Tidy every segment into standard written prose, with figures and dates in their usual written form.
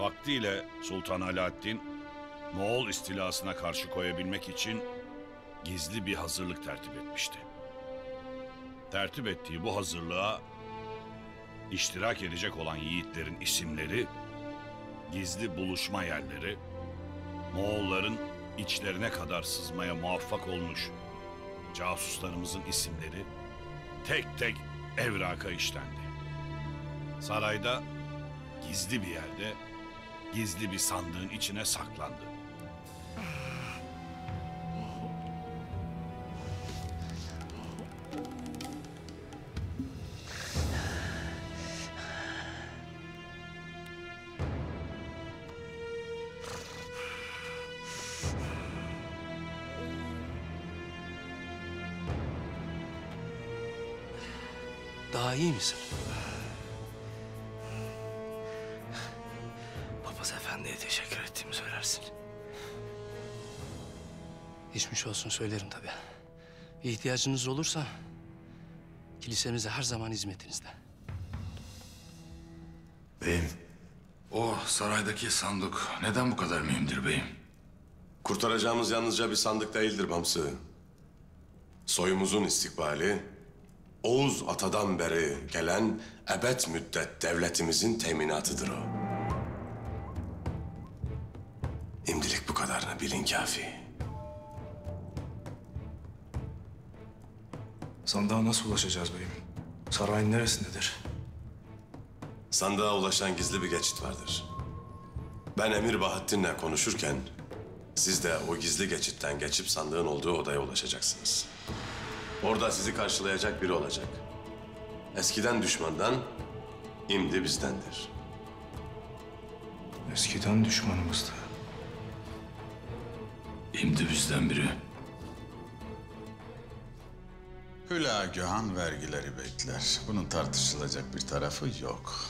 Vaktiyle Sultan Alaaddin, Moğol istilasına karşı koyabilmek için gizli bir hazırlık tertip etmişti. Tertip ettiği bu hazırlığa iştirak edecek olan yiğitlerin isimleri, gizli buluşma yerleri, Moğolların içlerine kadar sızmaya muvaffak olmuş casuslarımızın isimleri tek tek evraka işlendi. Sarayda gizli bir yerde, gizli bir sandığın içine saklandı. Daha iyi misin? Papaz efendiye teşekkür ettiğimi söylersin. Geçmiş olsun söylerim tabii. Bir ihtiyacınız olursa kilisemize her zaman hizmetinizde. Beyim, o saraydaki sandık neden bu kadar mühimdir beyim? Kurtaracağımız yalnızca bir sandık değildir Bamsı. Soyumuzun istikbali, Oğuz atadan beri gelen ebed müddet devletimizin teminatıdır o. İmdilik bu kadarını bilin kafi. Sandığa nasıl ulaşacağız beyim? Sarayın neresindedir? Sandığa ulaşan gizli bir geçit vardır. Ben Emir Bahattin'le konuşurken siz de o gizli geçitten geçip sandığın olduğu odaya ulaşacaksınız. Orada sizi karşılayacak biri olacak. Eskiden düşmandan, imdi bizdendir. Eskiden düşmanımızdı. Şimdi bizden biri. Hülagühan vergileri bekler. Bunun tartışılacak bir tarafı yok.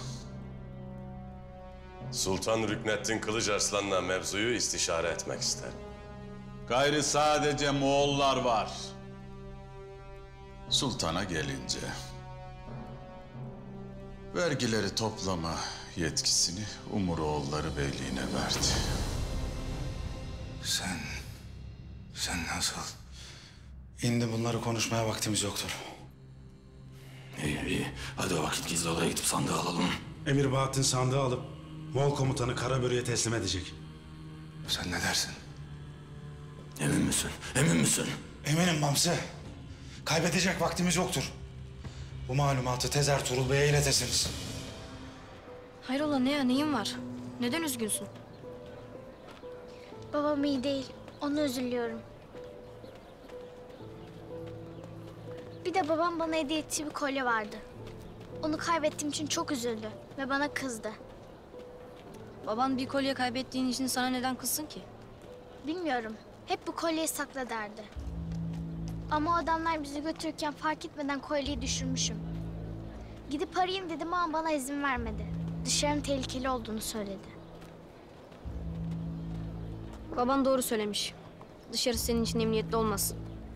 Sultan Rükneddin Kılıçarslan'la mevzuyu istişare etmek ister. Gayrı sadece Moğollar var. Sultana gelince vergileri toplama yetkisini Umuroğulları Beyliğine verdi. Sen nasıl? Şimdi bunları konuşmaya vaktimiz yoktur. İyi. Hadi o vakit gizli odaya gidip sandığı alalım. Emir Bahattin sandığı alıp Moğol komutanı Karabörü'ye teslim edecek. Sen ne dersin? Emin misin? Emin misin? Eminim Bamsı. Kaybedecek vaktimiz yoktur. Bu malumatı tez Ertuğrul Bey'e iletesiniz. Hayrola ne ya, neyin var? Neden üzgünsün? Babam iyi değil. Ona üzülüyorum. Bir de babam bana hediye ettiği bir kolye vardı. Onu kaybettiğim için çok üzüldü ve bana kızdı. Baban bir kolye kaybettiğin için sana neden kızsın ki? Bilmiyorum. Hep bu kolyeyi sakla derdi. Ama o adamlar bizi götürürken fark etmeden kolyeyi düşürmüşüm. Gidip arayayım dedim ama bana izin vermedi. Dışarının tehlikeli olduğunu söyledi. Baban doğru söylemiş. Dışarısı senin için emniyetli olmaz.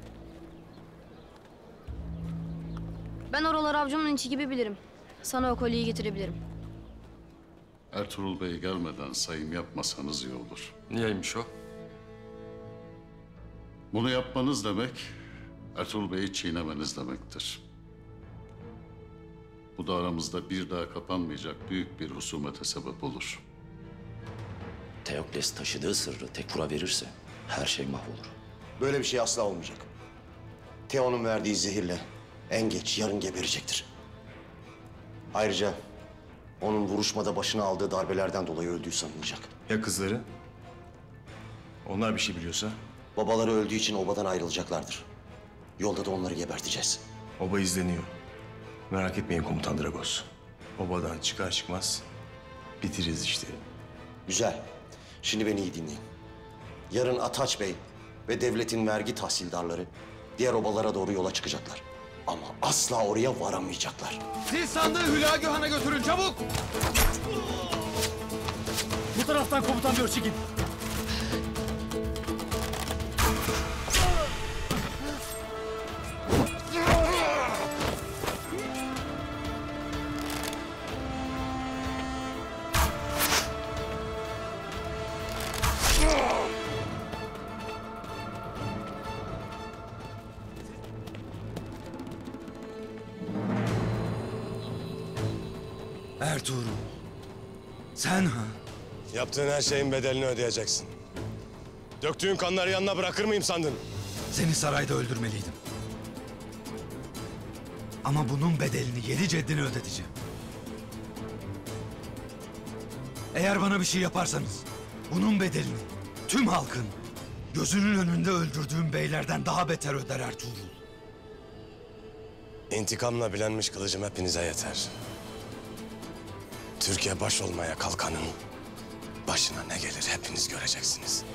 Ben oraları avcumun içi gibi bilirim. Sana o kolyeyi getirebilirim. Ertuğrul Bey gelmeden sayım yapmasanız iyi olur. Niyeymiş o? Bunu yapmanız demek, Ertuğrul Bey'i çiğnemeniz demektir. Bu da aramızda bir daha kapanmayacak büyük bir husumete sebep olur. Teokles taşıdığı sırrı Tekfur'a verirse her şey mahvolur. Böyle bir şey asla olmayacak. Teo'nun verdiği zehirle en geç yarın geberecektir. Ayrıca onun vuruşmada başına aldığı darbelerden dolayı öldüğü sanılacak. Ya kızları? Onlar bir şey biliyorsa? Babaları öldüğü için obadan ayrılacaklardır. Yolda da onları geberteceğiz. Oba izleniyor. Merak etmeyin Komutan Dragos. Obadan çıkar çıkmaz bitiririz işte. Güzel. Şimdi beni iyi dinleyin. Yarın Ataç Bey ve devletin vergi tahsildarları diğer obalara doğru yola çıkacaklar. Ama asla oraya varamayacaklar. Siz sandığı Hülagühan'a götürün çabuk! Bu taraftan komutan diyor çekin. Ertuğrul. Sen ha? Yaptığın her şeyin bedelini ödeyeceksin. Döktüğün kanları yanına bırakır mıyım sandın? Seni sarayda öldürmeliydim. Ama bunun bedelini 7 ceddini ödeteceğim. Eğer bana bir şey yaparsanız bunun bedelini tüm halkın gözünün önünde öldürdüğüm beylerden daha beter öder Ertuğrul. İntikamla bilenmiş kılıcım hepinize yeter. Türkiye baş olmaya kalkanın başına ne gelir hepiniz göreceksiniz.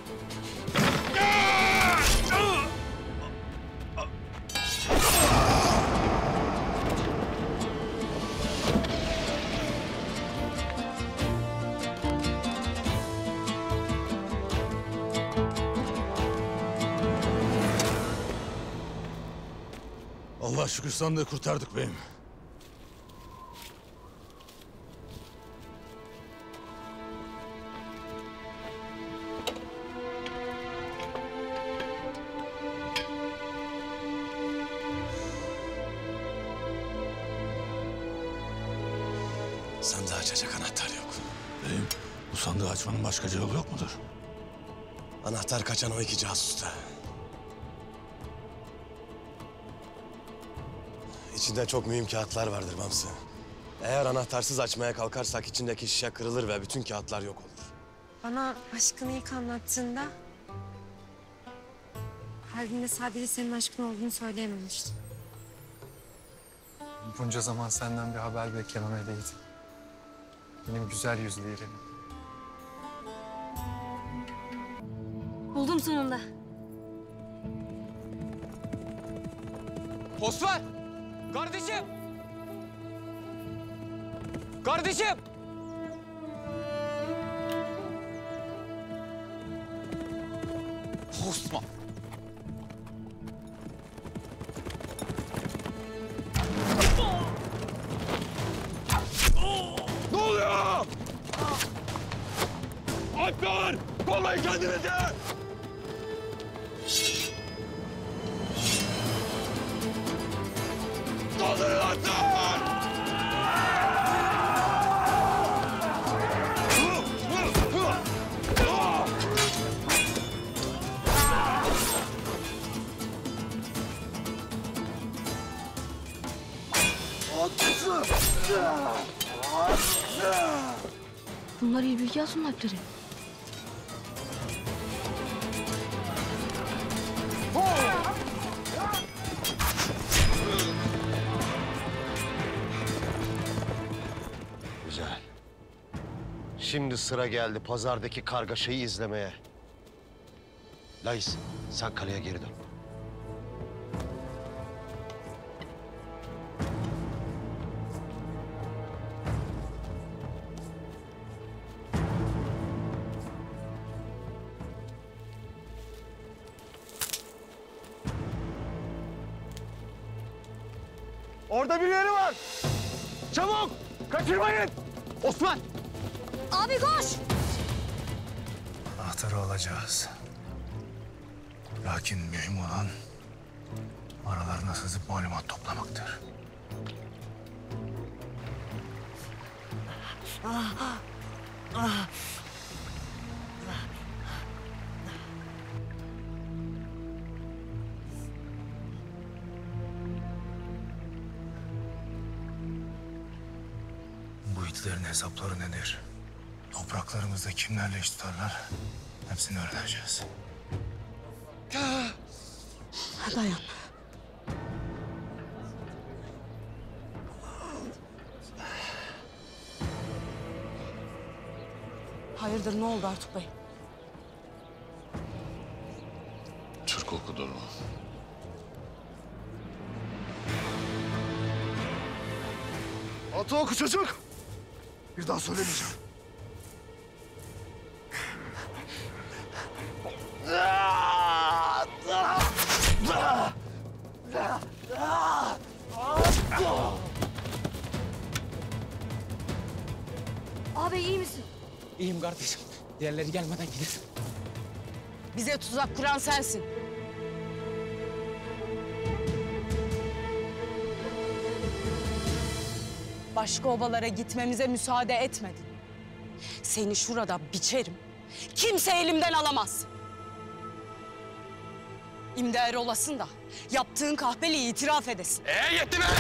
Allah şükür sandığı kurtardık beyim. Sandığı açacak anahtar yok. Beyim, bu sandığı açmanın başka yolu yok mudur? Anahtar kaçan o 2 casusta. İçinde çok mühim kağıtlar vardır Bamsı. Eğer anahtarsız açmaya kalkarsak içindeki şişe kırılır ve bütün kağıtlar yok olur. Bana aşkını ilk anlattığında kalbimde sadece senin aşkın olduğunu söyleyememiştim. Bunca zaman senden bir haber beklememedeydim. Benim güzel yüzlü İrem'im. Buldum sonunda. Osman! Kardeşim! Kardeşim! Osman! Ne oluyor? Alper! Kollayın kendinizi! Doldurun Alper! Bunlar iyi bilgi alsın Alpleri. Güzel. Şimdi sıra geldi pazardaki kargaşayı izlemeye. Lais, sen kaleye geri dön. Orada birileri var! Çabuk! Kaçırmayın! Osman! Abi koş! Anahtarı alacağız. Lakin mühim olan aralarına sızıp malumat toplamaktır. Bu itlerin hesapları nedir? Topraklarımızda kimlerle iş tutarlar? Hepsini öğreneceğiz. Dayan. Hayırdır, ne oldu Artuk Bey? Türk okudur o. Atı oku çocuk! Bir daha söylemeyeceğim. Abi iyi misin? İyiyim kardeşim. Diğerleri gelmeden gidelim. Bize tuzak kuran sensin. başka obalara gitmemize müsaade etmedin. Seni şurada biçerim. Kimse elimden alamaz. İmder olasın da yaptığın kahpeliği itiraf edesin. Yetti be!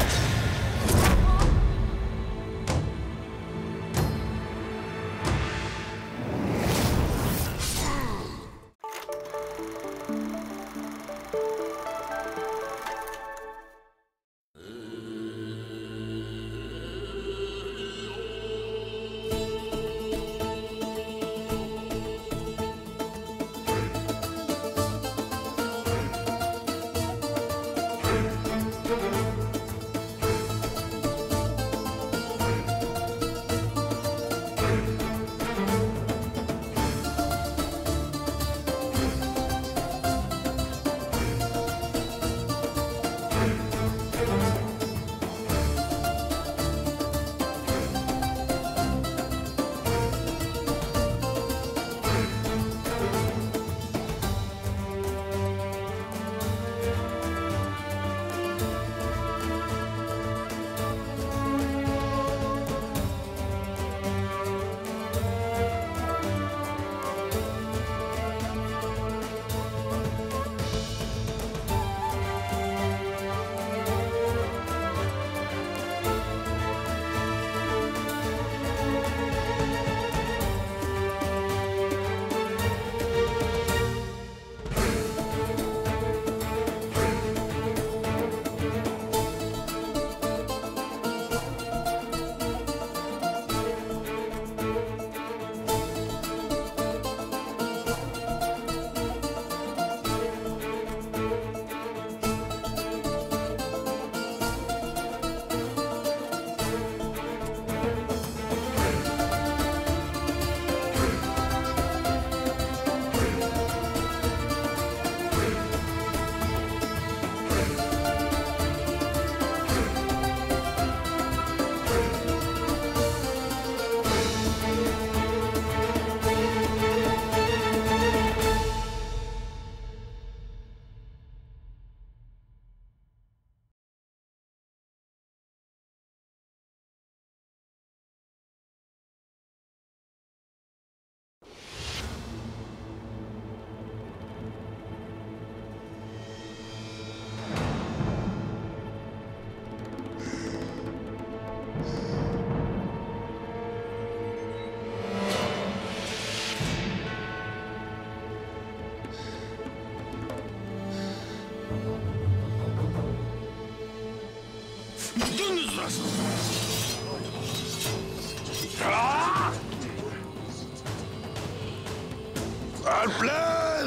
Alpler!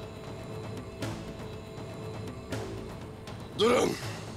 Durun!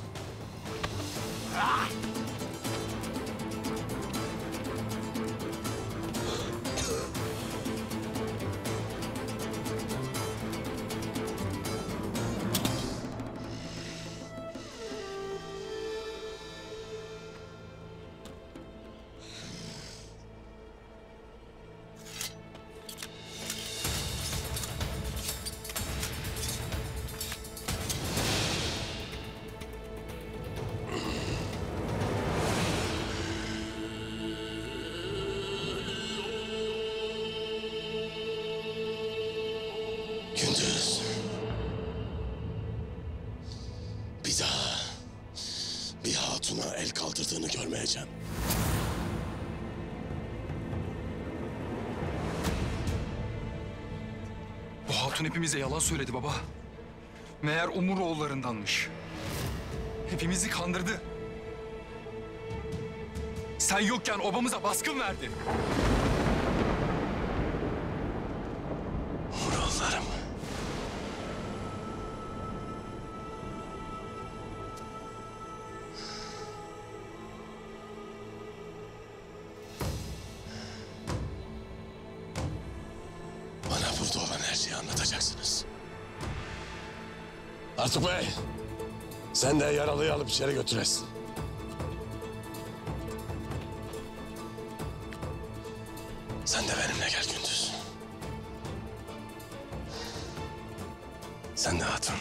Gündüz. Bir daha bir hatuna el kaldırdığını görmeyeceğim. Bu hatun hepimize yalan söyledi baba. Meğer Umuroğullarındanmış. Hepimizi kandırdı. Sen yokken obamıza baskın verdi. Umuroğullarım. Bana burada olan her şeyi anlatacaksınız. Artuk Bey, sen de yaralıyı alıp içeri götüresin. Sen de benimle gel Gündüz. Sen de hatun.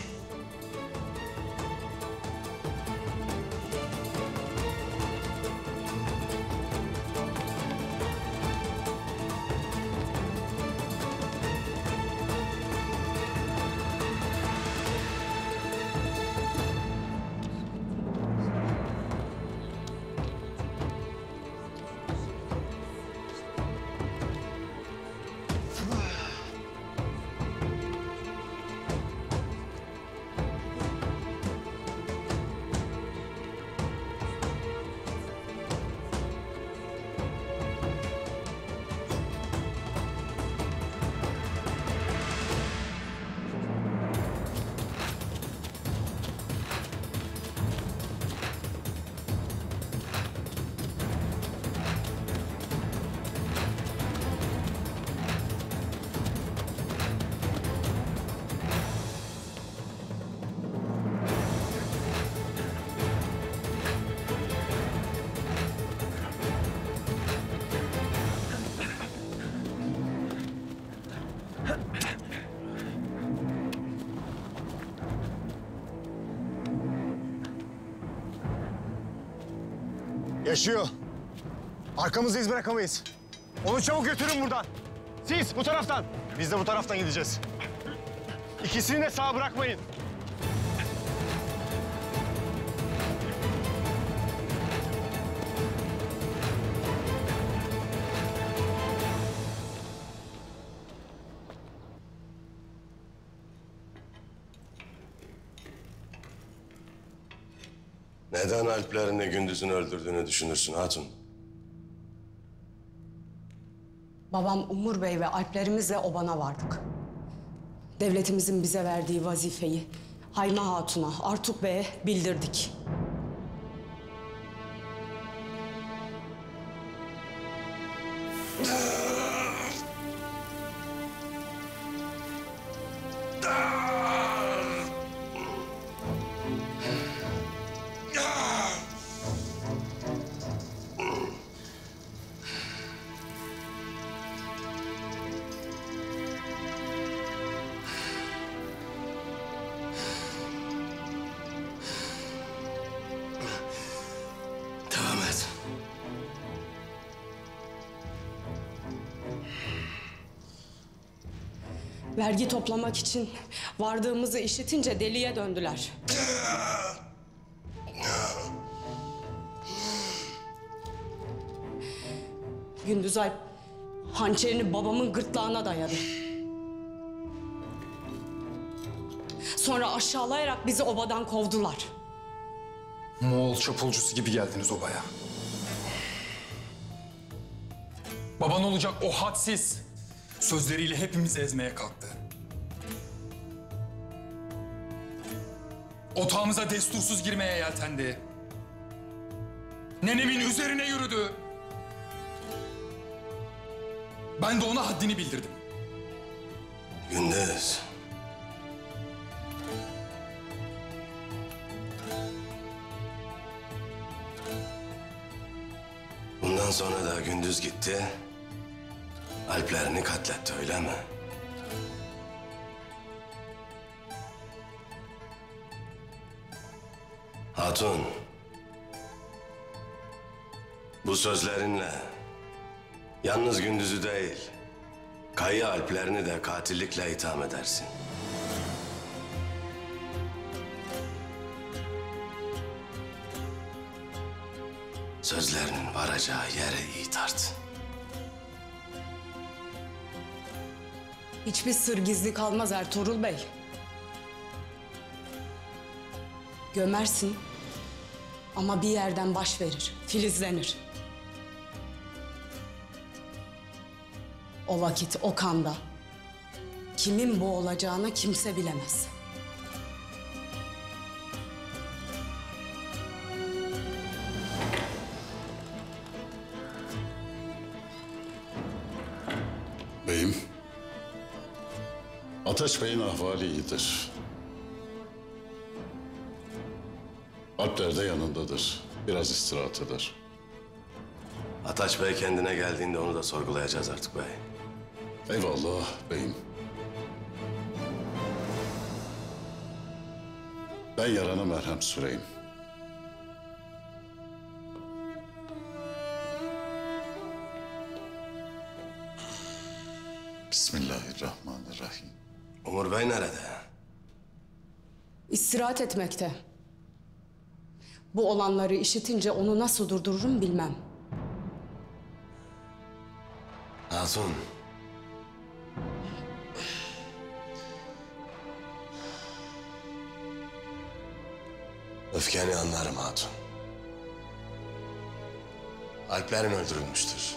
Yaşıyor. Arkamızda iz bırakamayız. Onu çabuk götürün buradan. Siz bu taraftan. Biz de bu taraftan gideceğiz. İkisini de sağ bırakmayın. Neden Alplerini Gündüz'ün öldürdüğünü düşünürsün hatun? Babam Umur Bey ve alplerimizle obana vardık. Devletimizin bize verdiği vazifeyi Hayme Hatun'a, Artuk Bey'e bildirdik. Devam et. Vergi toplamak için vardığımızı işitince deliye döndüler. Gündüz Alp hançerini babamın gırtlağına dayadı. Sonra aşağılayarak bizi obadan kovdular. Moğol çapulcusu gibi geldiniz obaya. Baban olacak o hadsiz sözleriyle hepimizi ezmeye kalktı. Otağımıza destursuz girmeye yeltendi. Nenemin üzerine yürüdü. Ben de ona haddini bildirdim. Gündüz. Bundan sonra da Gündüz gitti. Alplerini katletti öyle mi? Hatun. Bu sözlerinle yalnız Gündüz'ü değil, Kayı Alplerini de katillikle itham edersin. Sözlerinin varacağı yere iyi tart. Hiçbir sır gizli kalmaz Ertuğrul Bey. Gömersin ama bir yerden baş verir, filizlenir. O vakit o kanda kimin boğulacağını kimse bilemez. Beyim, Ateş Bey'in ahvali iyidir. Alpler de yanındadır. Biraz istirahat eder. Ataç Bey kendine geldiğinde onu da sorgulayacağız artık bey. Eyvallah beyim. Ben yarana merhem süreyim. Bismillahirrahmanirrahim. Umur Bey nerede? İstirahat etmekte. Bu olanları işitince onu nasıl durdururum bilmem. Hatun. Öfkeni anlarım hatun. Alplerin öldürülmüştür.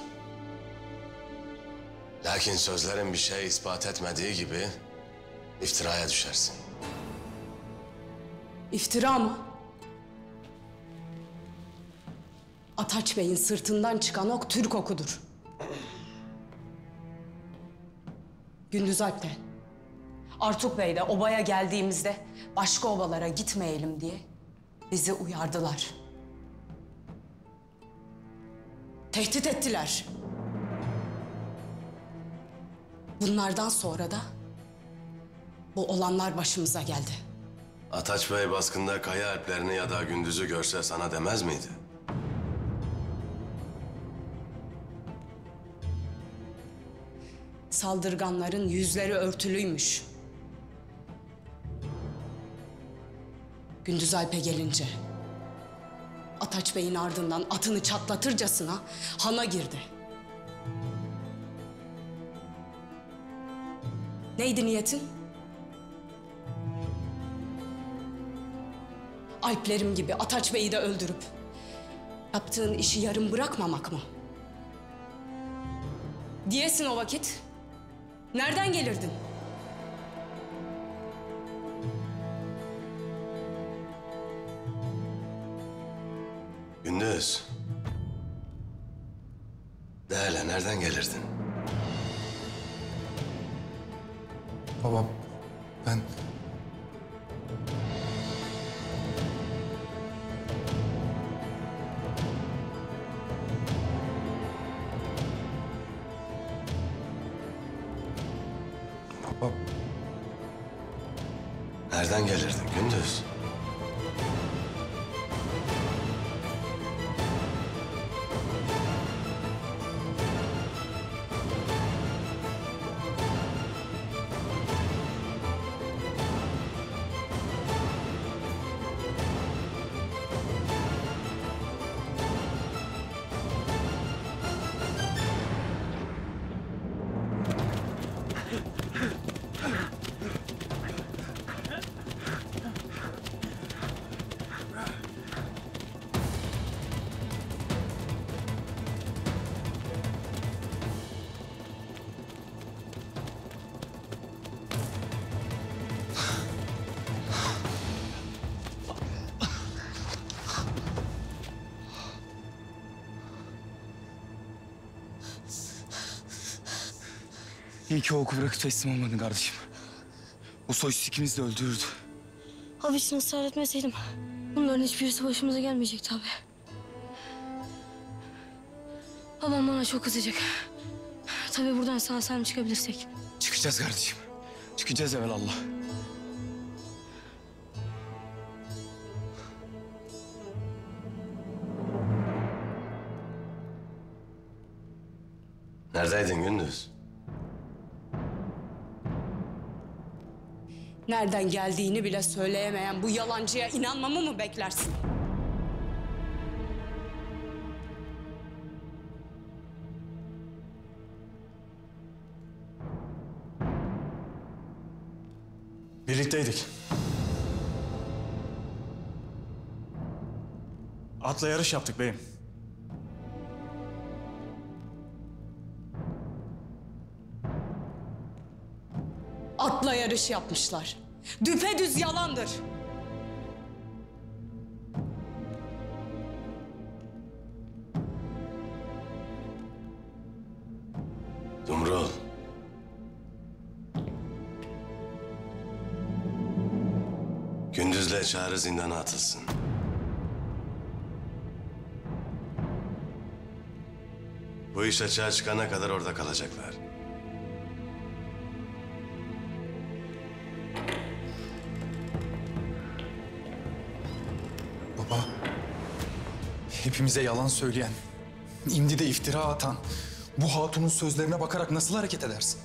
Lakin sözlerin bir şey ispat etmediği gibi iftiraya düşersin. İftira mı? Ataç Bey'in sırtından çıkan ok Türk okudur. Gündüz Alp'te, Artuk Bey de obaya geldiğimizde başka obalara gitmeyelim diye bizi uyardılar. Tehdit ettiler. Bunlardan sonra da bu olanlar başımıza geldi. Ataç Bey baskında Kaya Alplerini ya da Gündüz'ü görse sana demez miydi? Saldırganların yüzleri örtülüymüş. Gündüz Alp'e gelince Ataç Bey'in ardından atını çatlatırcasına hana girdi. Neydi niyetin? Alplerim gibi Ataç Bey'i de öldürüp yaptığın işi yarım bırakmamak mı? Diyesin o vakit. Nereden gelirdin? Gündüz. De hele nereden gelirdin? Baba, ben... Baba, Nereden gelirdin Gündüz? İyi ki o oku bırakıp teslim olmadın kardeşim. Bu soysuz ikimizi de öldürürdü. Abisini ısrar etmeseydim bunların hiçbirisi başımıza gelmeyecekti abi. Babam bana çok kızacak. Tabii buradan sağ salim çıkabilirsek. Çıkacağız kardeşim. Çıkacağız evelallah. Neredeydin Gündüz? Nereden geldiğini bile söyleyemeyen bu yalancıya inanmamı mı beklersin? Birlikteydik. Atla yarış yaptık beyim. Atla yarış yapmışlar. Düpedüz yalandır. Dumrul. Gündüzle Çağrı zindana atılsın. Bu iş açığa çıkana kadar orada kalacaklar. baba... Hepimize yalan söyleyen, şimdi de iftira atan... bu hatunun sözlerine bakarak nasıl hareket edersin?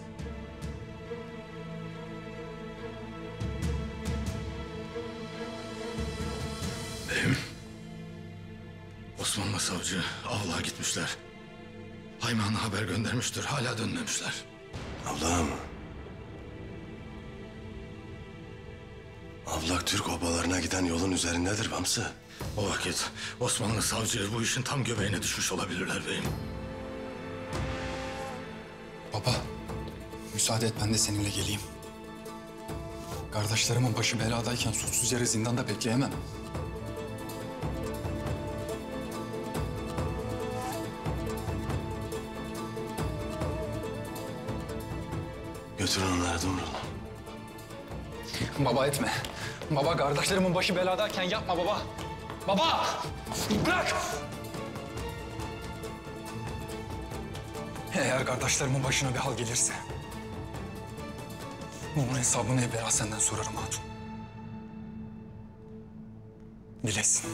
Beyim, Osmanlı savcı avluğa gitmişler. Hayman'a haber göndermiştir, hala dönmemişler. Avlağa mı? Avlak Türk obalarına giden yolun üzerindedir Bamsı. O vakit Osmanlı savcı bu işin tam göbeğine düşmüş olabilirler beyim. Baba, müsaade et ben de seninle geleyim. Kardeşlerimin başı beladayken suçsuz yere zindanda bekleyemem. Götürün onları Dumrul. Baba etme. Baba kardeşlerimin başı beladayken yapma baba. Baba! Bırak! Eğer kardeşlerimin başına bir hal gelirse... bunun hesabını evvela senden sorarım hatun. Bilesin.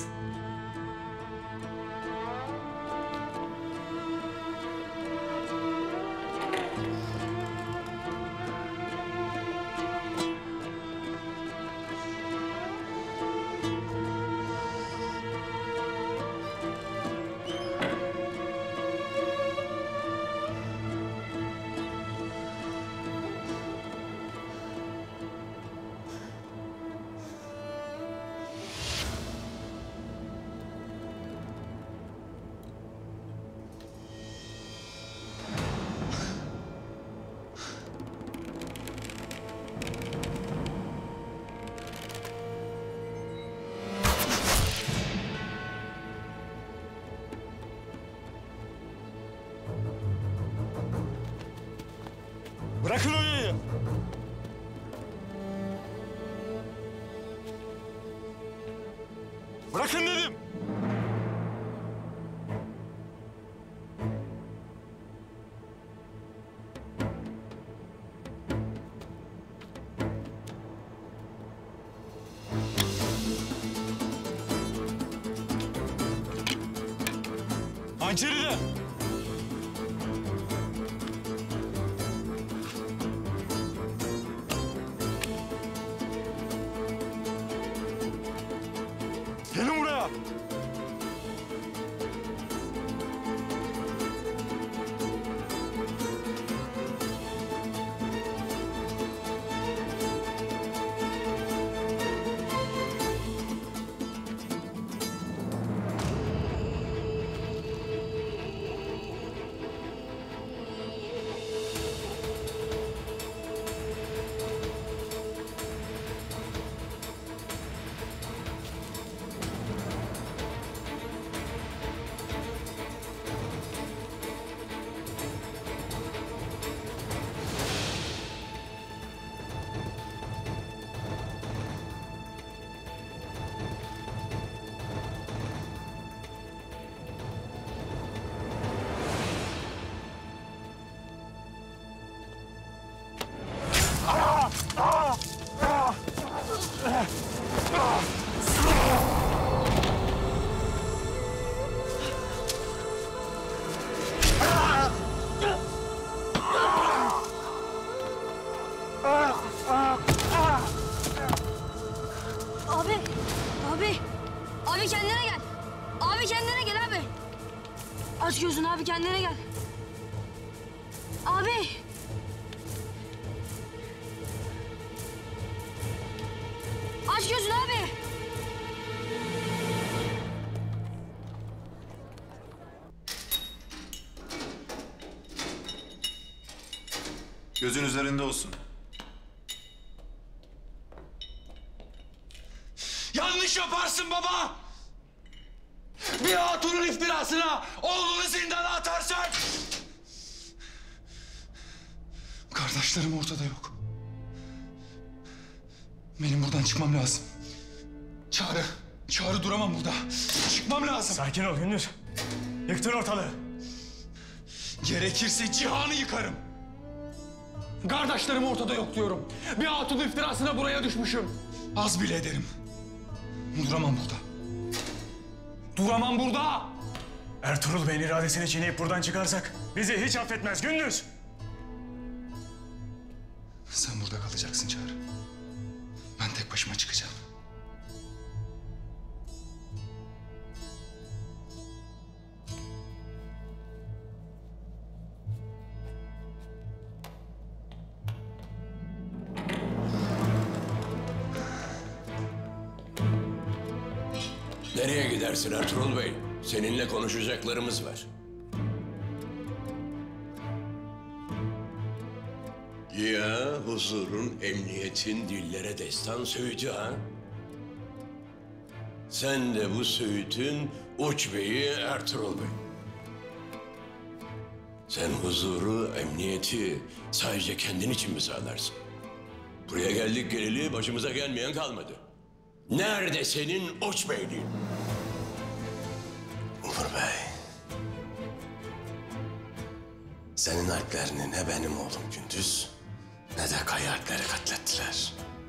Bırakın Oya'yı. Bırakın dedim. Hançeri de. Gelin buraya. Abi kendine gel. Abi kendine gel abi. Aç gözünü abi, kendine gel. Abi. Aç gözünü abi. Gözün üzerinde olsun. Yanlış yaparsın baba! Bir hatunun iftirasına oğlunu zindana atarsan... Kardeşlerim ortada yok. Benim buradan çıkmam lazım. Çağrı duramam burada. Çıkmam lazım. Sakin ol Gündüz. Yıktın ortalığı. Gerekirse cihanı yıkarım. Kardeşlerim ortada yok diyorum. Bir hatun iftirasına buraya düşmüşüm. Az bile ederim. Duramam burada. Duramam burada! Ertuğrul Bey'in iradesini çiğneyip buradan çıkarsak bizi hiç affetmez Gündüz. Sen burada kalacaksın Çağrı. Ben tek başıma çıkacağım. Nereye gidersin Ertuğrul Bey? Seninle konuşacaklarımız var. Ya huzurun, emniyetin dillere destan söğütü ha? Sen de bu söğütün uç beyi Ertuğrul Bey. Sen huzuru, emniyeti sadece kendin için mi sağlarsın? Buraya geldik geleli başımıza gelmeyen kalmadı. Nerede senin uç beyliğin? Umur Bey. Senin alplerini ne benim oğlum Gündüz ne de Kaya alpleri katlettiler.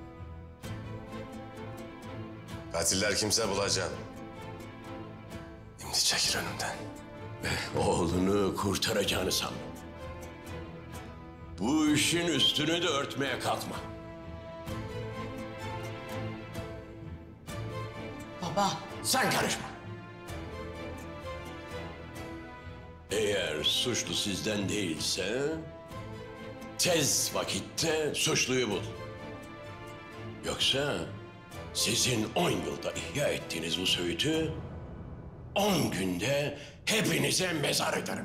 Katiller kimse bulacaksın. Şimdi çekil önümden. Oğlunu kurtaracağını sanma. Bu işin üstünü de örtmeye kalkma. Baba. Sen karışma. Eğer suçlu sizden değilse tez vakitte suçluyu bul. Yoksa sizin 10 yılda ihya ettiğiniz bu söğütü 10 günde hepinize mezar ederim.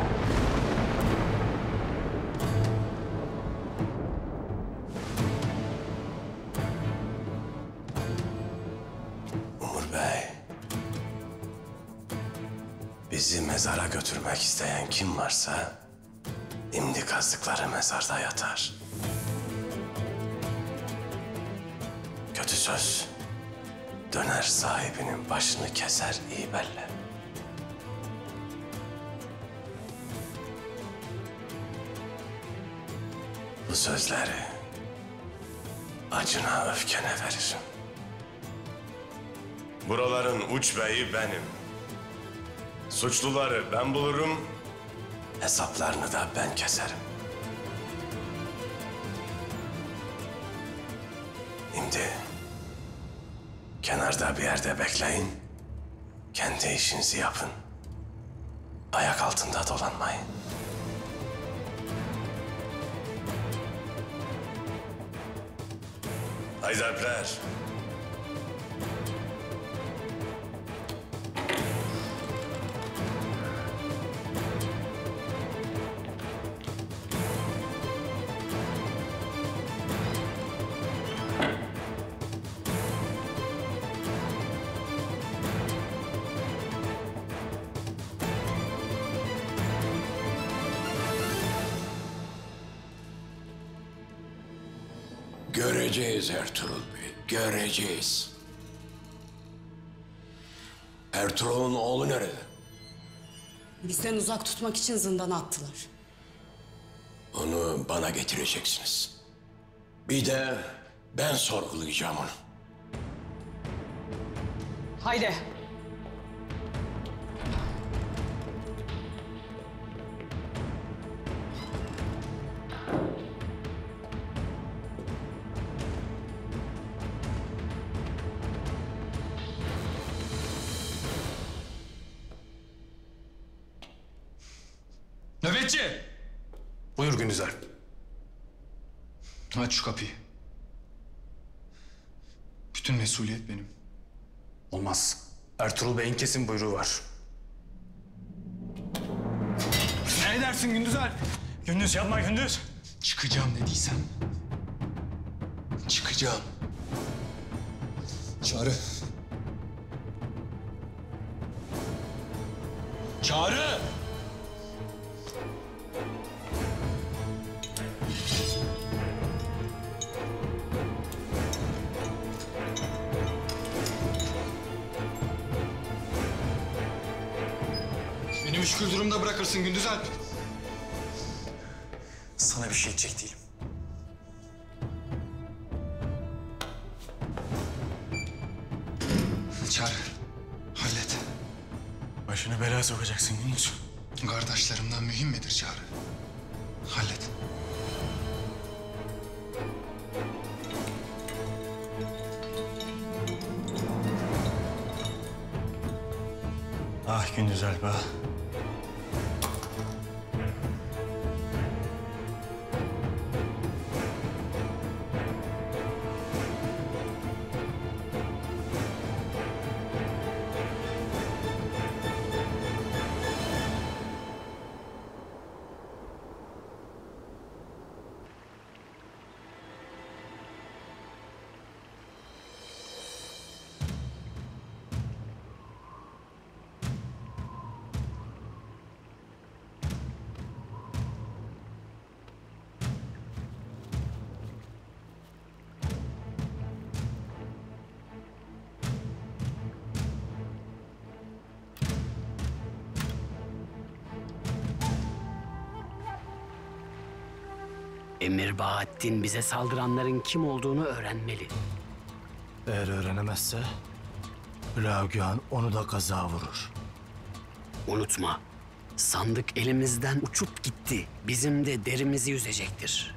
Umur Bey. Bizi mezara götürmek isteyen kim varsa İmdi kazdıkları mezarda yatar. Kötü söz döner sahibinin başını keser iyi belli. Bu sözleri acına öfkene veririm. Buraların uç beyi benim. Suçluları ben bulurum, hesaplarını da ben keserim. Şimdi kenarda bir yerde bekleyin, kendi işinizi yapın. Ayak altında dolanmayın. Haydi Alpler. Göreceğiz Ertuğrul Bey, göreceğiz. Ertuğrul'un oğlu nerede? Bizden uzak tutmak için zindana attılar. Onu bana getireceksiniz. Bir de ben sorgulayacağım onu. Haydi. Nöbetçi! Buyur Gündüzer. Aç şu kapıyı. Bütün mesuliyet benim. Olmaz. Ertuğrul Bey'in kesin buyruğu var. Ne edersin Gündüzer? Gündüz yapma Gündüz. Çıkacağım dediysem. Çıkacağım. Çağrı. Çağrı! Beni müşkül durumda bırakırsın Gündüz Alp. Sana bir şey edecek değilim. Çağrı, hallet. Başını belaya sokacaksın Gündüz. Kardeşlerimden mühim midir Çağrı? Hallet. Ah Gündüz Alp ah. Emir Bahattin bize saldıranların kim olduğunu öğrenmeli. Eğer öğrenemezse Hülagühan onu da kaza vurur. Unutma, sandık elimizden uçup gitti. Bizim de derimizi yüzecektir.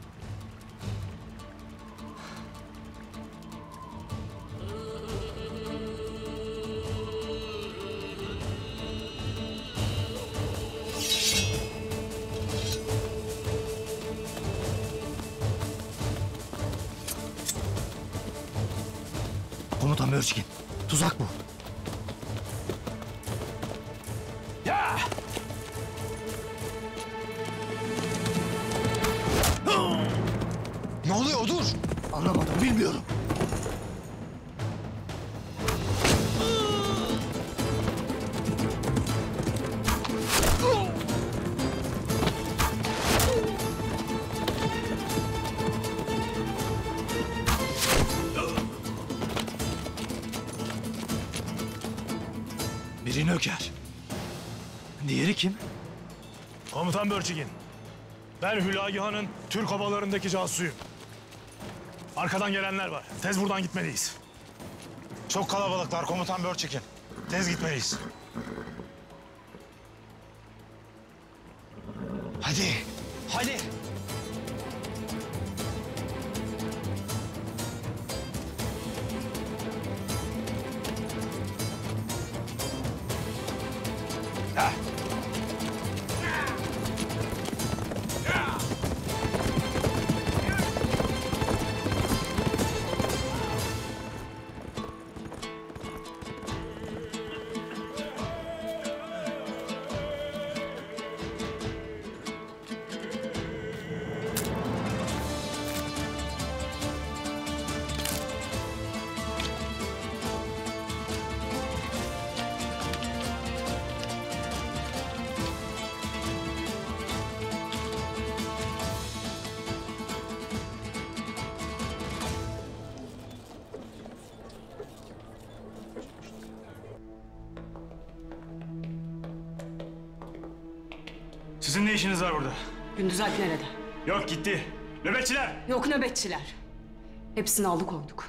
Komutan Mörçkin, tuzak bu. Ya! Ne oluyor? Dur! Anlamadım, bilmiyorum. Öker. Diğeri kim? Komutan Börçigin. Ben Hülagi Han'ın Türk obalarındaki casusuyum. Arkadan gelenler var. Tez buradan gitmeliyiz. Çok kalabalıklar Komutan Börçigin. Tez gitmeliyiz. Hadi. Hadi. Sizin ne işiniz var burada? Gündüz Alp nerede? Yok gitti. Nöbetçiler. Yok nöbetçiler. Hepsini alıkoyduk.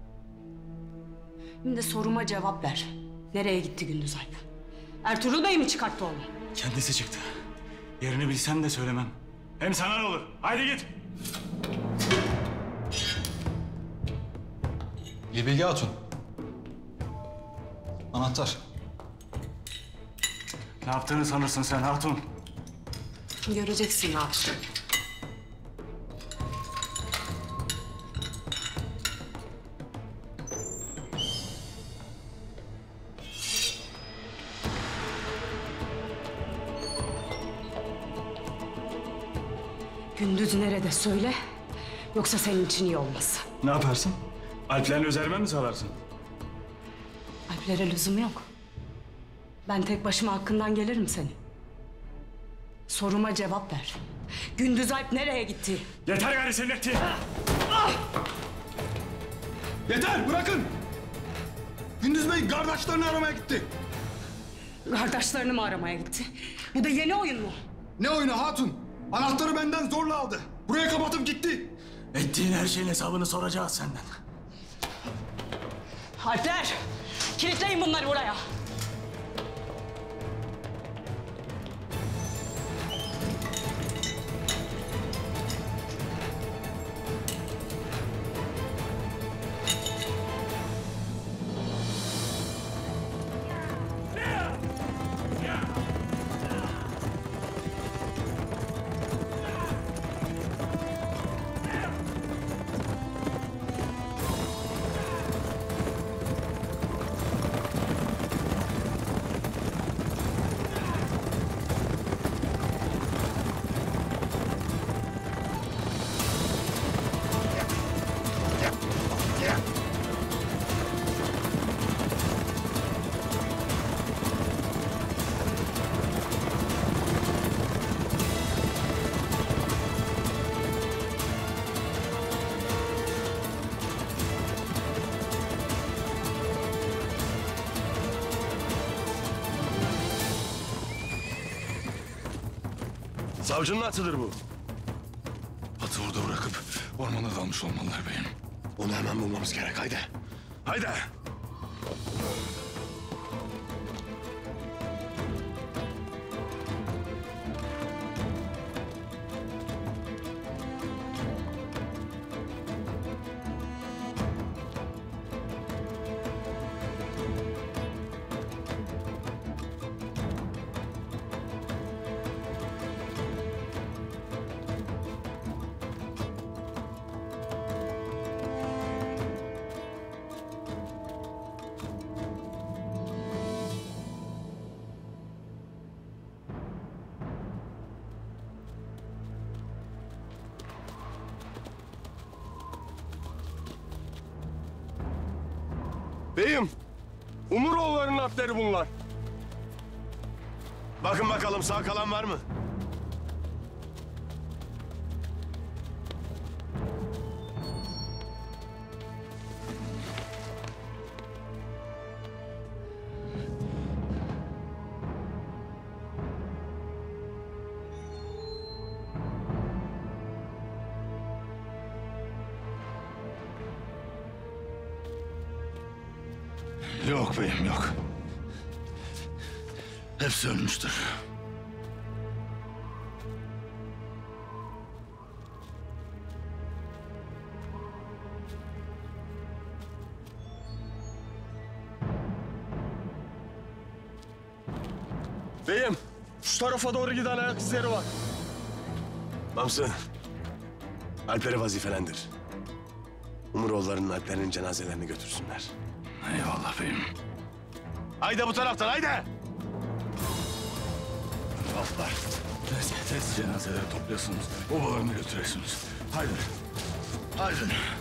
Şimdi soruma cevap ver. Nereye gitti Gündüz Alp? Ertuğrul Bey mi çıkarttı onu? Kendisi çıktı. Yerini bilsem de söylemem. Hem sana ne olur? Haydi git. Bilge Hatun. Anahtar. Ne yaptığını sanırsın sen Hatun? Göreceksin abi. Gündüz nerede söyle. Yoksa senin için iyi olmaz. Ne yaparsın? Alplerin üzerime mi salarsın? Alplere lüzum yok. Ben tek başıma hakkından gelirim senin. Soruma cevap ver. Gündüz Alp nereye gitti? Yeter gari senin ettiğin! Yeter bırakın. Gündüz Bey kardeşlerini aramaya gitti. Kardeşlerini mi aramaya gitti? Bu da yeni oyun mu? Ne oyunu hatun? Anahtarı benden zorla aldı. Buraya kapatıp gitti. Ettiğin her şeyin hesabını soracağız senden. Alpler! Kilitleyin bunları buraya. Savcının atıdır bu. Atı orada bırakıp ormana dalmış olmalılar beyim. Onu hemen bulmamız gerek. Haydi. Haydi. Beyim, Umuroğulları'nın atları bunlar. Bakın bakalım sağ kalan var mı? Yok beyim, yok. Hepsi ölmüştür. Beyim, şu tarafa doğru giden ayak izleri var. Mamsı, Alper'i vazifelendir. Umuroğullarının Alplerinin cenazelerini götürsünler. Eyvallah beyim. Haydi bu taraftan, haydi! Allah. Tez cenazeleri topluyorsunuz. Obalarını götürüyorsunuz. Haydi. Haydi.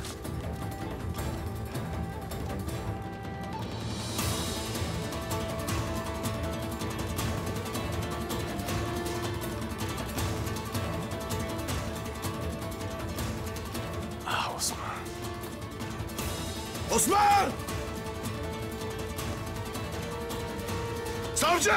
Ah Osman. Osman! Savcı!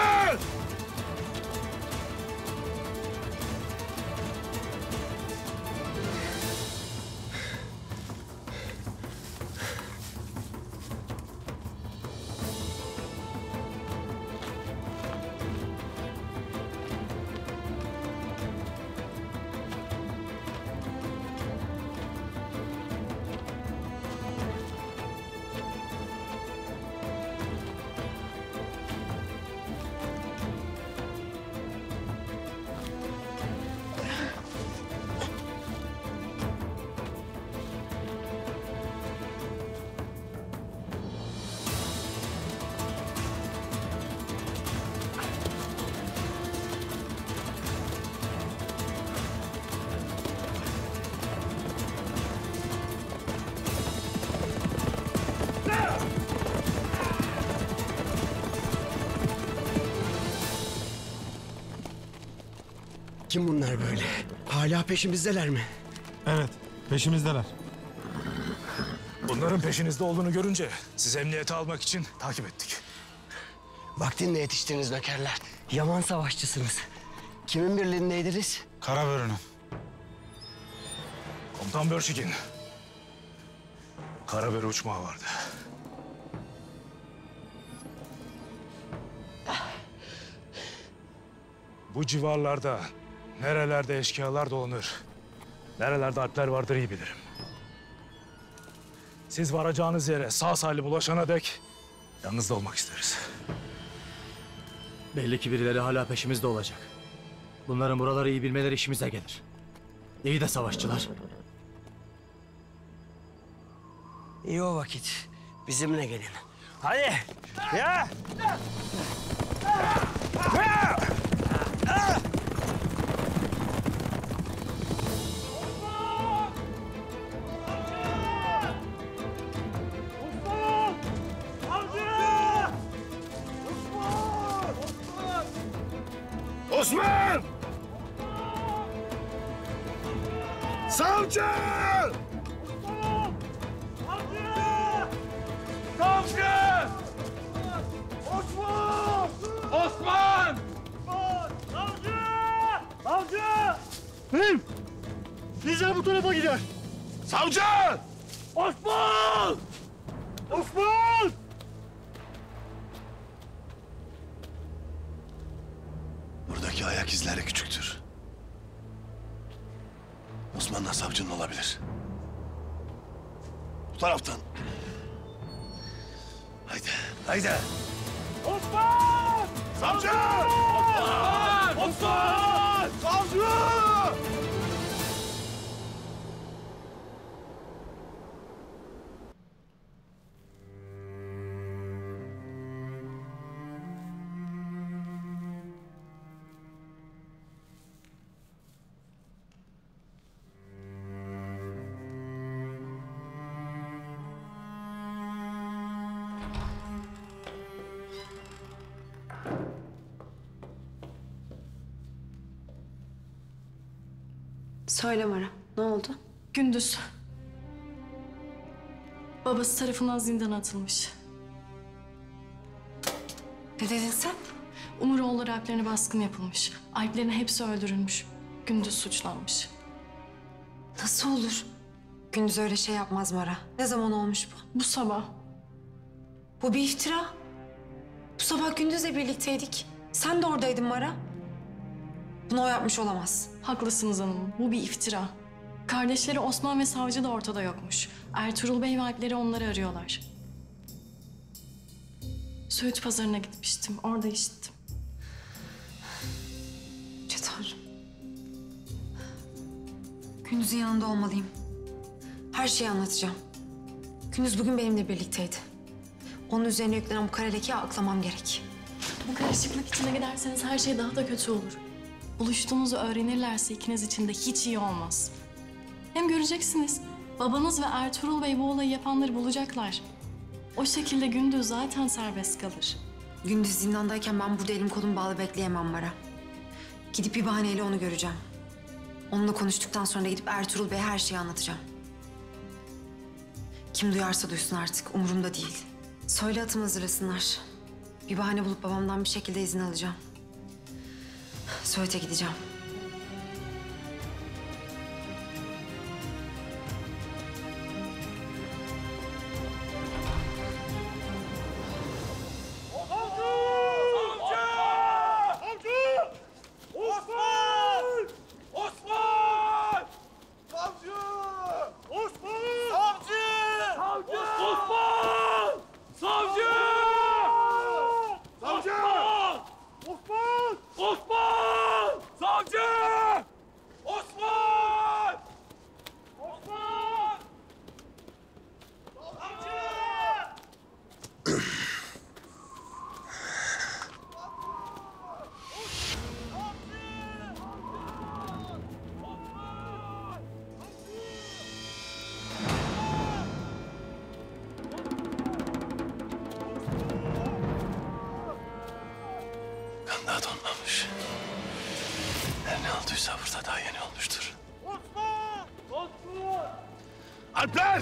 Kim bunlar böyle? Hala peşimizdeler mi? Evet, peşimizdeler. Bunların peşinizde olduğunu görünce sizi emniyete almak için takip ettik. Vaktinde yetiştiniz nökerler. Yaman savaşçısınız. Kimin birliğindeydiniz? Karabörü'nün. Komutan Börçik'in. Karabörü uçmağı vardı. Bu civarlarda nerelerde eşkıyalar dolanır, nerelerde Alpler vardır iyi bilirim. Siz varacağınız yere sağ salim ulaşana dek yanınızda olmak isteriz. Belli ki birileri hala peşimizde olacak. Bunların buraları iyi bilmeleri işimize gelir. İyi de savaşçılar. İyi o vakit. Bizimle gelin. Hadi! Ya! Osman! Savcı! Savcı! Osman! Osman! Savcı! Savcı! Beyim! Bizler bu tarafa gider. Savcı! Osman! Osman! Buradaki ayak izleri küçüktür. Osman'la savcının olabilir. Bu taraftan. Haydi, haydi. Osman! Savcı! Osman! Osman! Savcı! Söyle Mara, ne oldu? Gündüz. Babası tarafından zindana atılmış. Ne dedin sen? Umuroğulları Alplerine baskın yapılmış. Alplerin hepsi öldürülmüş. Gündüz suçlanmış. Nasıl olur? Gündüz öyle şey yapmaz Mara. Ne zaman olmuş bu? Bu sabah. Bu bir iftira. Bu sabah Gündüz'le birlikteydik. Sen de oradaydın Mara. Bunu o yapmış olamaz. Haklısınız hanımım. Bu bir iftira. Kardeşleri Osman ve Savcı da ortada yokmuş. Ertuğrul Bey ve Alpleri onları arıyorlar. Söğüt pazarına gitmiştim. Orada işittim. Tanrım. Gündüz'ün yanında olmalıyım. Her şeyi anlatacağım. Gündüz bugün benimle birlikteydi. Onun üzerine yüklenen bu kara lekeyi aklamam gerek. Bu karışıklık içine giderseniz her şey daha da kötü olur. Buluştuğunuzu öğrenirlerse ikiniz için de hiç iyi olmaz. Hem göreceksiniz, babanız ve Ertuğrul Bey bu olayı yapanları bulacaklar. O şekilde Gündüz zaten serbest kalır. Gündüz zindandayken ben burada elim kolum bağlı bekleyemem Mara. Gidip bir bahaneyle onu göreceğim. Onunla konuştuktan sonra gidip Ertuğrul Bey'e her şeyi anlatacağım. Kim duyarsa duysun artık, umurumda değil. Söyle atımı hazırlasınlar. Bir bahane bulup babamdan bir şekilde izin alacağım. Söğüt'e gideceğim. Kan daha donmamış. Her ne olduysa burada daha yeni olmuştur. Alpler!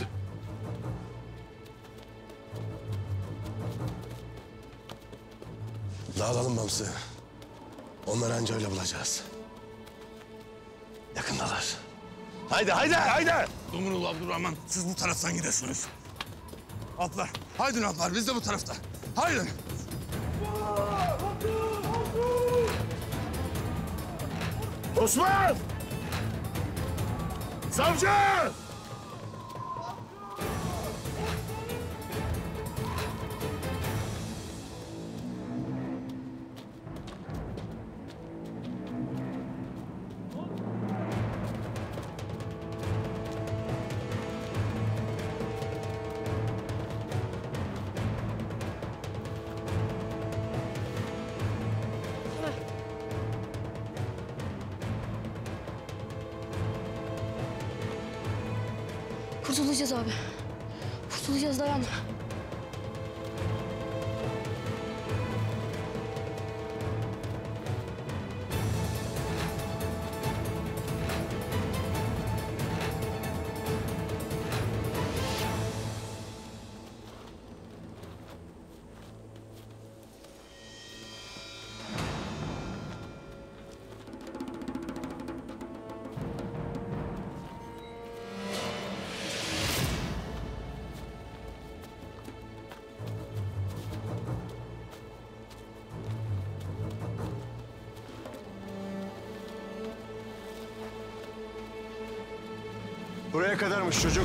Dağılalım Bamsı. Onları anca öyle bulacağız. Yakındalar. Haydi, haydi, haydi! Dumrul Abdurrahman, siz bu taraftan gidiyorsunuz. Atlar, haydi atlar, biz de bu tarafta. Haydi! Osman! Savcı! Kurtulacağız abi. Kurtulacağız, dayan. Buraya kadarmış çocuk.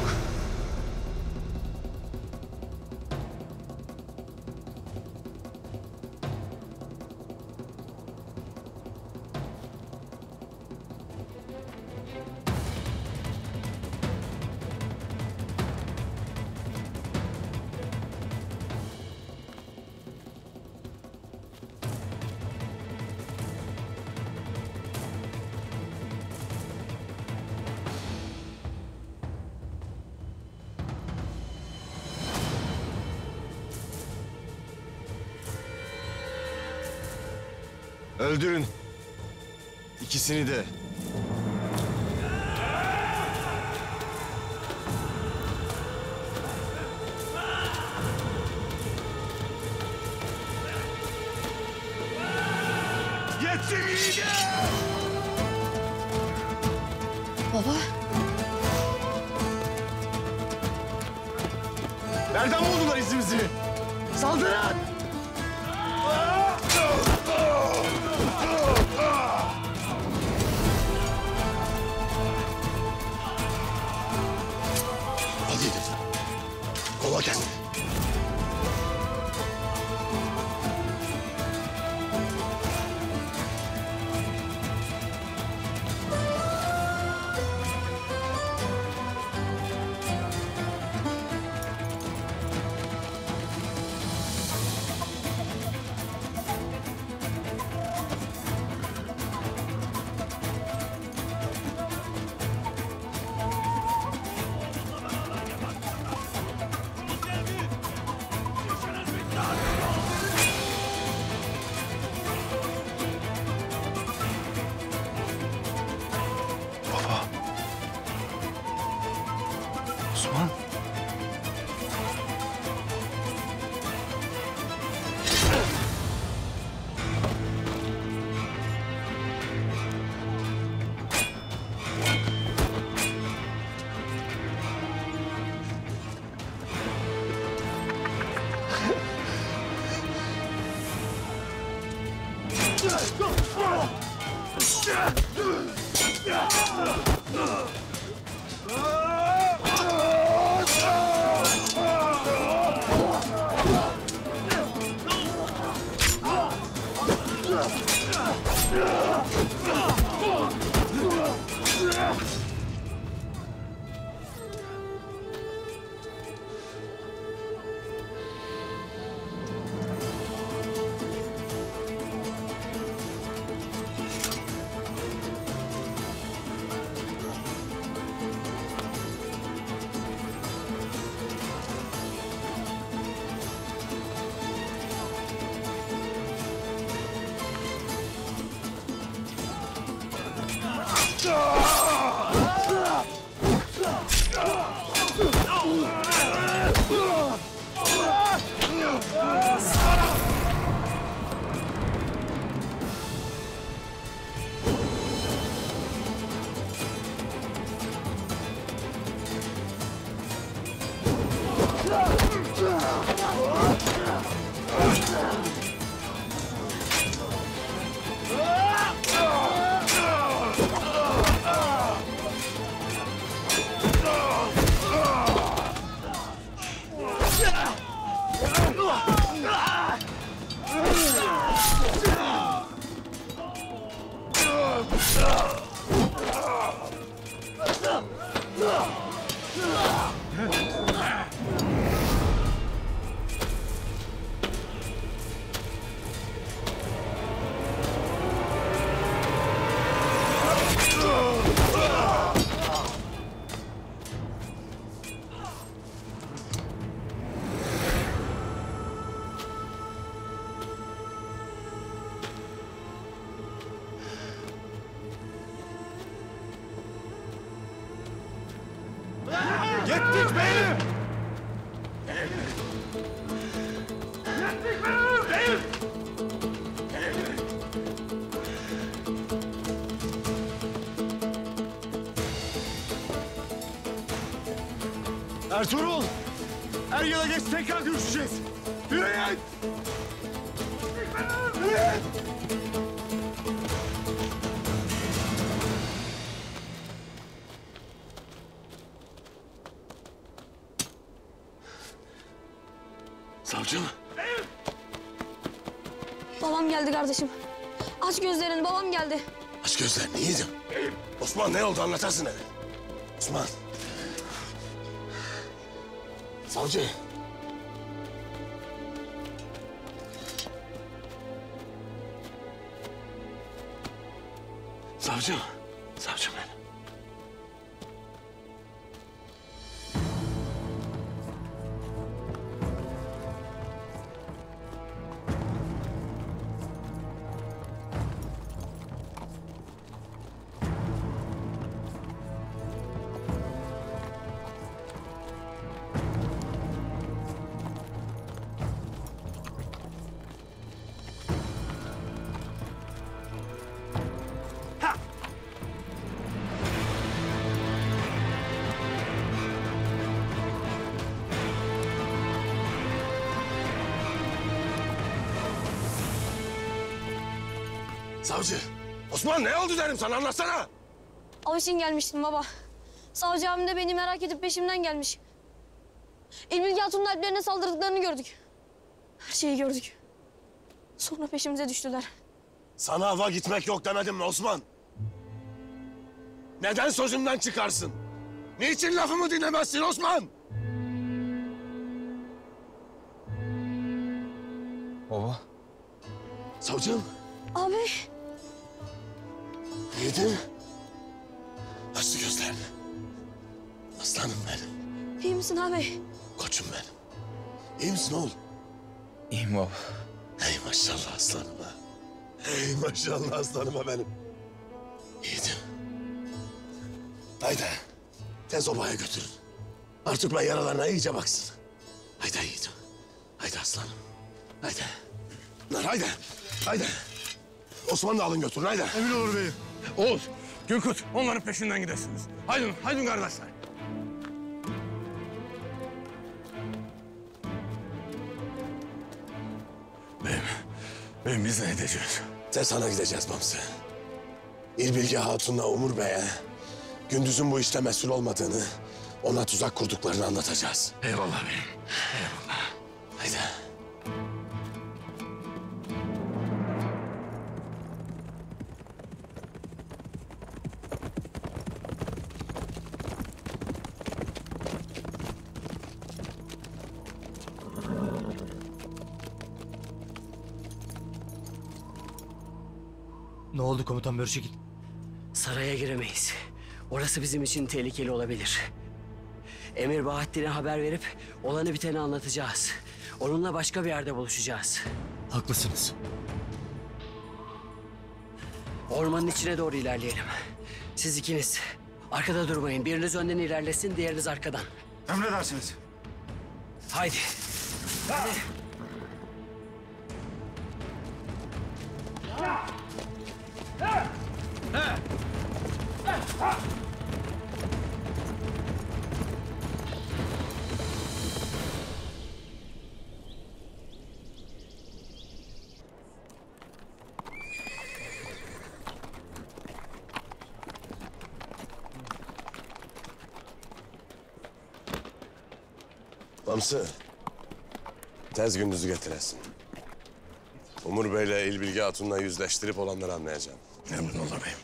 Öldürün. İkisini de. Yetsin yiğidim! Baba. Nereden buldular izimizi? Saldırın! Hadi Yiğit. Kolla kendini. Osman. Yettik beyim! Yettik beyim! Ertuğrul! Er ya da geç tekrar görüşeceğiz. Yürüyün! Yürüyün! Savcı. Babam geldi kardeşim. Aç gözlerini, babam geldi. Aç gözlerini Yiğit'im. Osman ne oldu anlatarsın hele. Osman. Savcı. Savcım. Savcım benim. Savcı, Osman ne oldu derim sana, anlatsana. Av için gelmiştim baba. Savcı abim de beni merak edip peşimden gelmiş. İlbilgi Hatun'un alplerine saldırdıklarını gördük. Her şeyi gördük. Sonra peşimize düştüler. Sana ava gitmek yok demedim mi Osman? Neden sözümden çıkarsın? Niçin lafımı dinlemezsin Osman? Baba. Savcım. Abi. Yiğidim. Açtı gözlerini. Aslanım benim. İyi misin abi? Koçum benim. İyi misin oğlum? İyiyim baba. Hey maşallah aslanıma. Hey maşallah aslanıma benim. Yiğidim. Haydi. Tez obaya götürün. Artık ben yaralarına iyice baksın. Haydi yiğidim. Haydi aslanım. Haydi. Haydi. Haydi. Osman'ı da alın götürün haydi. Emin olur beyim. Oğuz, Gülkut onların peşinden gidesiniz. Haydi, haydi kardeşler. Beyim biz ne edeceğiz? Tersan'a gideceğiz Bamsı. İlbilgi Hatun'la Umur Bey'e Gündüz'ün bu işte mesul olmadığını, ona tuzak kurduklarını anlatacağız. Eyvallah beyim. Eyvallah. Haydi. Ne oldu komutan Börçekin? Saraya giremeyiz. Orası bizim için tehlikeli olabilir. Emir Bahattin'e haber verip olanı biteni anlatacağız. Onunla başka bir yerde buluşacağız. Haklısınız. Ormanın içine doğru ilerleyelim. Siz ikiniz arkada durmayın. Biriniz önden ilerlesin, diğeriniz arkadan. Emredersiniz. Haydi. Hadi. Bamsı, tez Gündüz'ü getiresin. Umur Bey'le İlbilgi Hatun'la yüzleştirip olanları anlayacağım. Emrin olur beyim.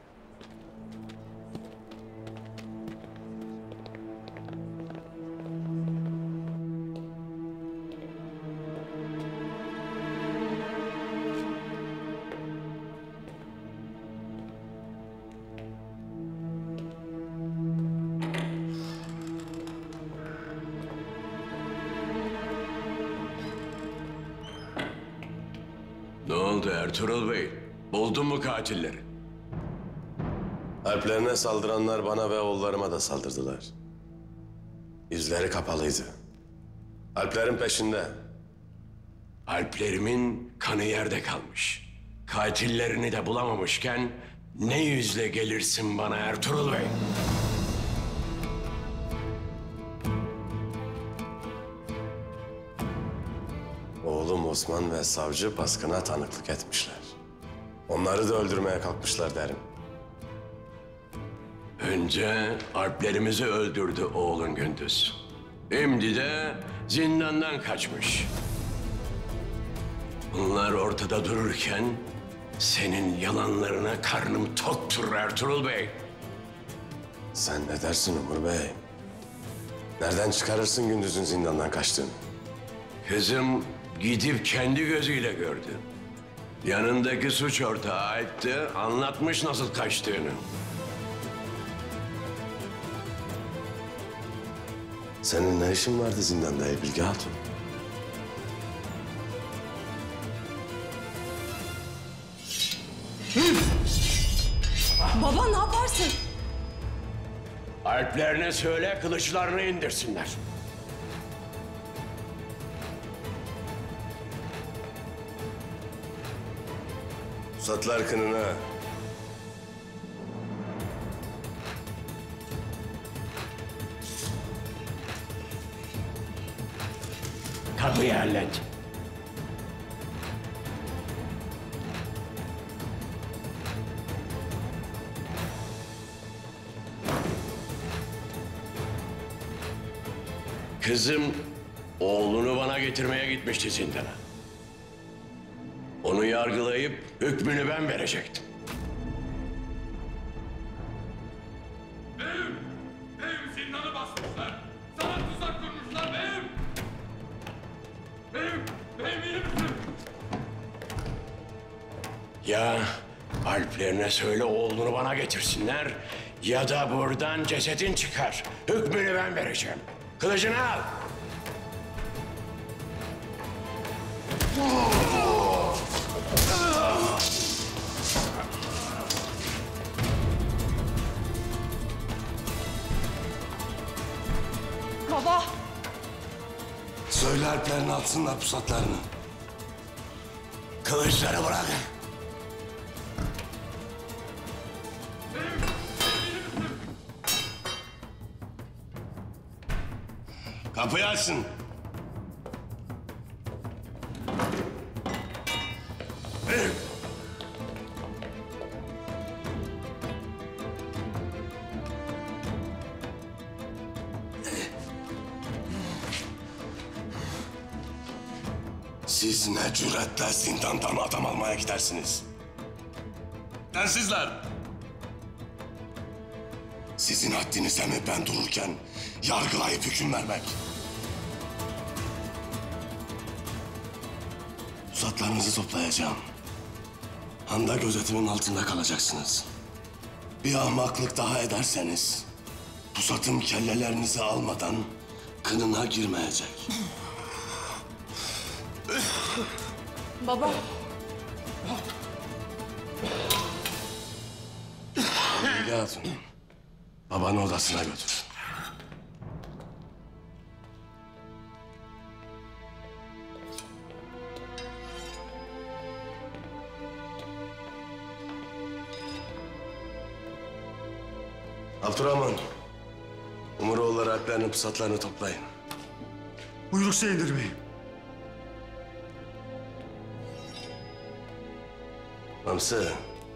Ne oldu Ertuğrul Bey? Buldun mu katilleri? Alplerine saldıranlar bana ve oğullarıma da saldırdılar. Yüzleri kapalıydı. Alplerin peşinde. Alplerimin kanı yerde kalmış. Katillerini de bulamamışken ne yüzle gelirsin bana Ertuğrul Bey? Oğlum Osman ve savcı baskına tanıklık etmişler. Onları da öldürmeye kalkmışlar derim. Önce Alplerimizi öldürdü oğlun Gündüz. Şimdi de zindandan kaçmış. Bunlar ortada dururken senin yalanlarına karnım toktur Ertuğrul Bey. Sen ne dersin Umur Bey? Nereden çıkarırsın Gündüz'ün zindandan kaçtığını? Kızım gidip kendi gözüyle gördü. Yanındaki suç ortağı aitti, anlatmış nasıl kaçtığını. Senin ne işin vardı zindanda İlbilgi Hatun? Baba ne yaparsın? Alplerine söyle kılıçlarını indirsinler. Pusatlar kınına. Kapıyı hallet. Kızım oğlunu bana getirmeye gitmişti zindana. Onu yargılayıp hükmünü ben verecektim. Beyim zindanı basmışlar. Sana tuzak kurmuşlar beyim. Beyim iyi misin? Ya Alplerine söyle oğlunu bana getirsinler ya da buradan cesedin çıkar. Hükmünü ben vereceğim. Kılıcını al. Baba! Söyle Alplerin atsınlar pusatlarını. Kılıçları bırakın. Kapıyı açsın. Siz ne cüretle zindandan adam almaya gidersiniz? Densizler! Sizin haddinize mi ben dururken yargılayıp hüküm vermek? Pusatlarınızı toplayacağım. Handa gözetimin altında kalacaksınız. Bir ahmaklık daha ederseniz pusatım kellelerinizi almadan kınına girmeyecek. Baba! Bilge Hatun, babanı odasına götür. Abdurrahman, Umuroğulları Alplerinin pusatlarını toplayın. Buyruk Seyindir Bey'im. Hamsi,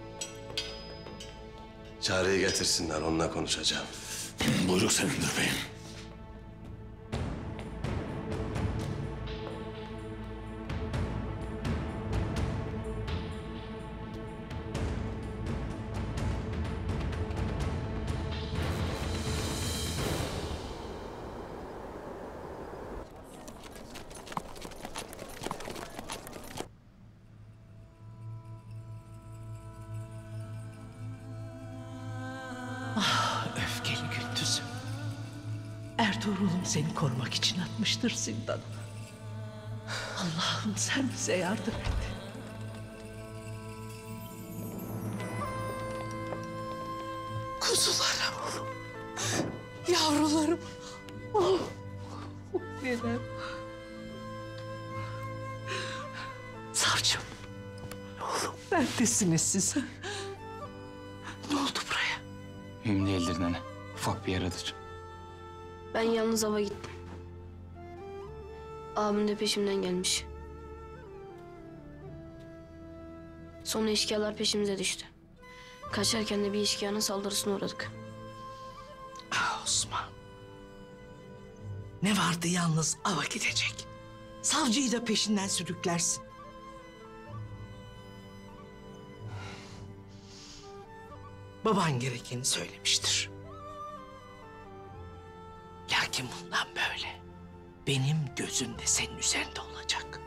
Çağrı'yı getirsinler, onunla konuşacağım. Buyruk senindir beyim. Öfkeli Gündüz'üm. Ertuğrul'um seni korumak için atmıştır zindana. Allah'ım sen bize yardım et. Kuzularım. Yavrularım. Oh, benim. Savcım. Oğlum neredesiniz siz? Ne oldu buraya? Mühim değildir nene. Ufak bir yaradır. Ben yalnız ava gittim. Abim de peşimden gelmiş. Sonra eşkıyalar peşimize düştü. Kaçarken de bir eşkıyanın saldırısına uğradık. Ah Osman. Ne vardı yalnız ava gidecek? Savcıyı da peşinden sürüklersin. Baban gerekeni söylemiştir. Lakin bundan böyle benim gözüm de senin üzerinde olacak.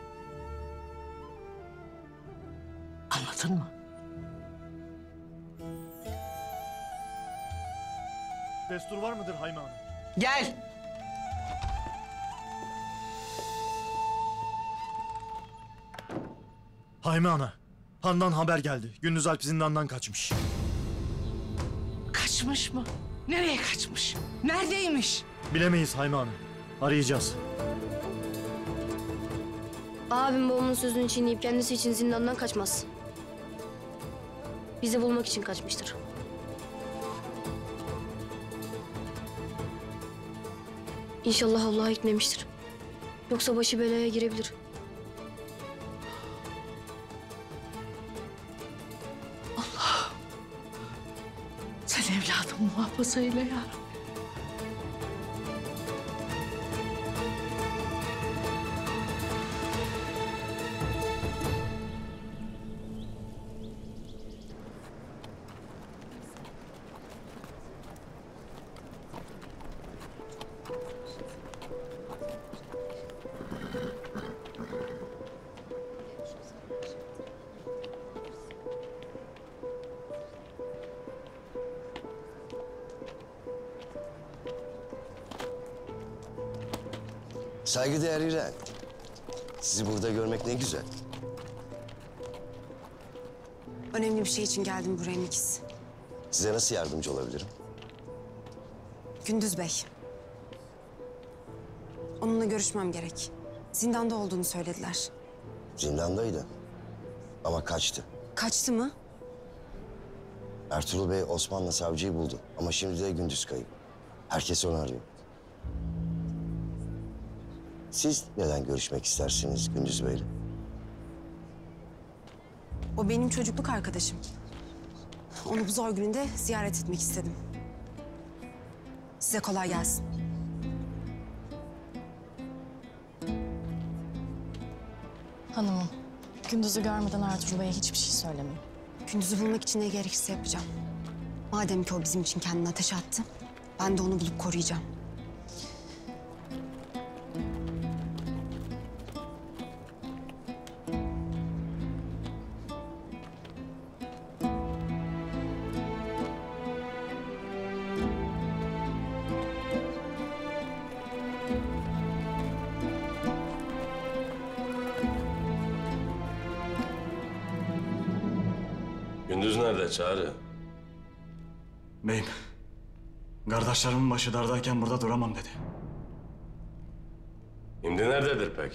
Anladın mı? Destur var mıdır Hayme Hanım? Gel. Hayme Ana, Han'dan haber geldi. Gündüz Alp zindandan kaçmış. Kaçmış mı? Nereye kaçmış? Neredeymiş? Bilemeyiz Hayme Hanım. Arayacağız. Abim babamın sözünü çiğneyip kendisi için zindandan kaçmaz. Bizi bulmak için kaçmıştır. İnşallah Allah'a gitmemiştir. Yoksa başı belaya girebilir. Allah. Sen evladımı muhafaza eyle ya Rabbi. Saygıdeğer İren. Sizi burada görmek ne güzel. Önemli bir şey için geldim buraya Mikiz. Size nasıl yardımcı olabilirim? Gündüz Bey. Onunla görüşmem gerek. Zindanda olduğunu söylediler. Zindandaydı. Ama kaçtı. Kaçtı mı? Ertuğrul Bey Osmanlı savcıyı buldu. Ama şimdi de Gündüz kayıp. Herkes onu arıyor. Siz neden görüşmek istersiniz Gündüz Bey'le? O benim çocukluk arkadaşım. Onu bu zor gününde ziyaret etmek istedim. Size kolay gelsin. Hanımım, Gündüz'ü görmeden Ertuğrul Bey'e hiçbir şey söylemeyin. Gündüz'ü bulmak için ne gerekirse yapacağım. Madem ki o bizim için kendini ateşe attı, ben de onu bulup koruyacağım. Gündüz nerede Çağrı? Beyim, kardeşlerimin başı dardayken burada duramam dedi. Şimdi nerededir peki?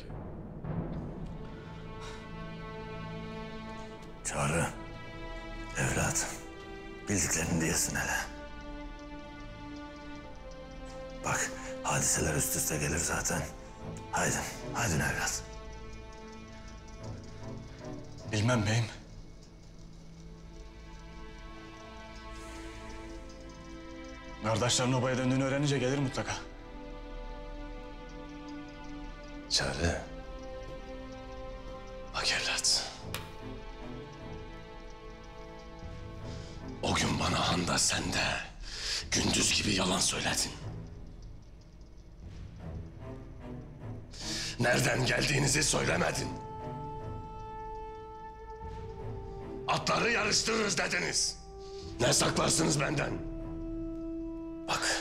Çağrı, evlat, bildiklerini diyesin hele. Bak, hadiseler üst üste gelir zaten. Haydin, haydin evlat. Bilmem beyim. Kardeşlerin obaya döndüğünü öğrenince gelir mutlaka. Çağrı. Bak evlat. O gün bana Han'da sen de Gündüz gibi yalan söyledin. Nereden geldiğinizi söylemedin. Atları yarıştırırız dediniz. Ne saklarsınız benden? Bak.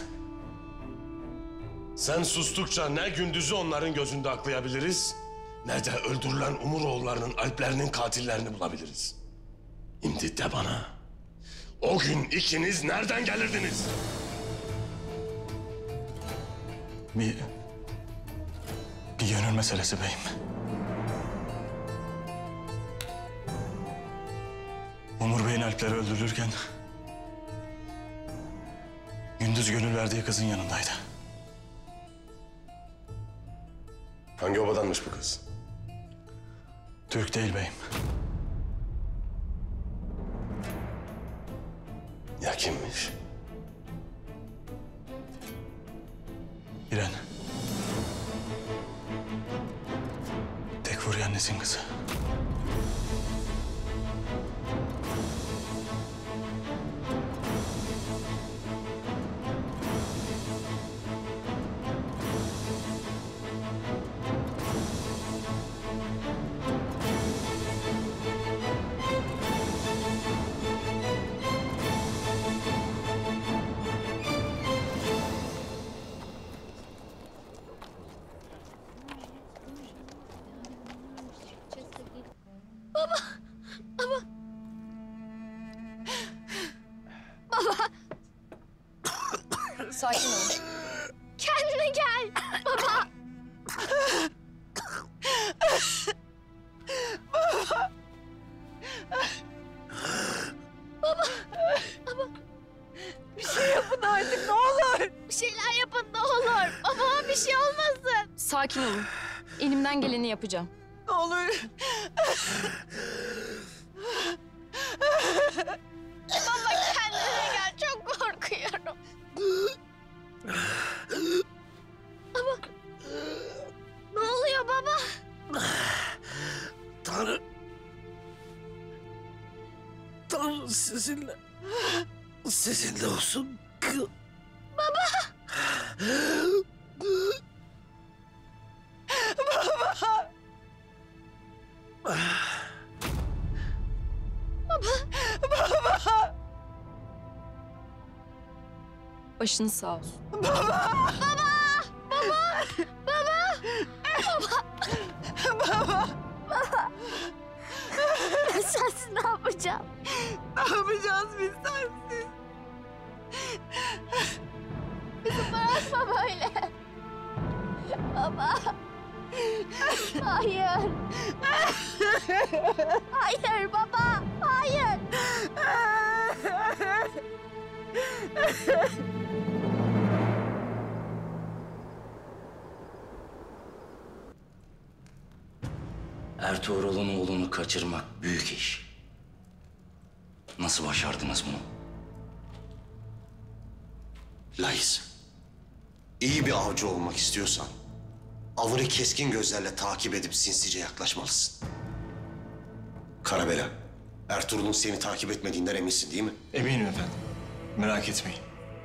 Sen sustukça ne Gündüz'ü onların gözünde aklayabiliriz, ne de öldürülen Umuroğullarının Alplerinin katillerini bulabiliriz. Şimdi de bana, o gün ikiniz nereden gelirdiniz? Bir gönül meselesi beyim. Umur Bey'in Alpleri öldürülürken Gündüz gönül verdiği kızın yanındaydı. Hangi obadanmış bu kız? Türk değil beyim. Ya kimmiş? İren. Tekfuri annesinin kızı. Baba! Baba! Baba! Sakin ol. Kendine gel! Baba! Baba! Baba! Baba! Bir şey yapın artık ne olur. Bir şeyler yapın ne olur. Babama bir şey olmasın. Sakin olun. Elimden geleni yapacağım. Ne olur. Baba kendine gel. Çok korkuyorum. Baba! Ne oluyor baba? Tanrı sizinle olsun. Baba! Baba! Baba! Baba! Başınız sağ olsun. Baba! Baba! Baba! Baba! Baba. Baba. Ben sensiz ne yapacağım? Ne yapacağız biz sensiz? Bizi bırakma böyle. Baba. Hayır. Hayır baba. Hayır. Ertuğrul'un oğlunu kaçırmak büyük iş. Nasıl başardınız bunu? Lais, iyi bir avcı olmak istiyorsan avını keskin gözlerle takip edip sinsice yaklaşmalısın. Karabela, Ertuğrul'un seni takip etmediğinden eminsin değil mi? Eminim efendim. Merak etmeyin.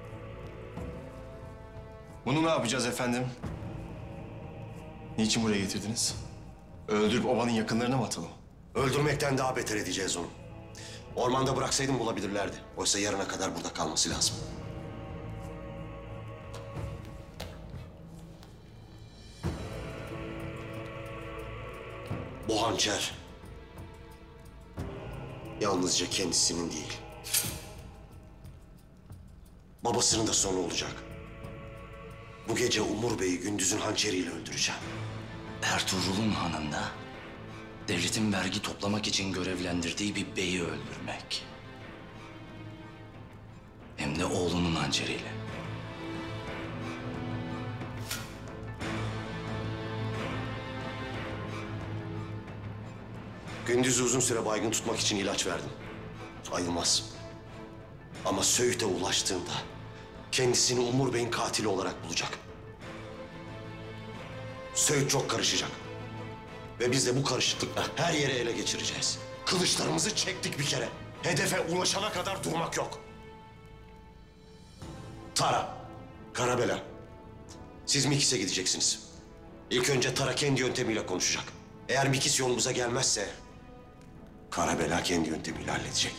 Bunu ne yapacağız efendim? Niçin buraya getirdiniz? Öldürüp obanın yakınlarına mı atalım? Öldürmekten daha beter edeceğiz onu. Ormanda bıraksaydım bulabilirlerdi. Oysa yarına kadar burada kalması lazım. Bu hançer yalnızca kendisinin değil, babasının da sonu olacak. Bu gece Umur Bey'i gündüzün hançeriyle öldüreceğim. Ertuğrul'un hanında devletin vergi toplamak için görevlendirdiği bir beyi öldürmek. Hem de oğlunun hançeriyle. Gündüz'ü uzun süre baygın tutmak için ilaç verdim. Ayılmaz. Ama Söğüt'e ulaştığında kendisini Umur Bey'in katili olarak bulacak. Söğüt çok karışacak. Ve biz de bu karışıklıkla her yere ele geçireceğiz. Kılıçlarımızı çektik bir kere. Hedefe ulaşana kadar durmak yok. Tara, Karabela, siz Mikis'e gideceksiniz. İlk önce Tara kendi yöntemiyle konuşacak. Eğer Mikis yolumuza gelmezse Karabela kendi yöntemiyle halledecek.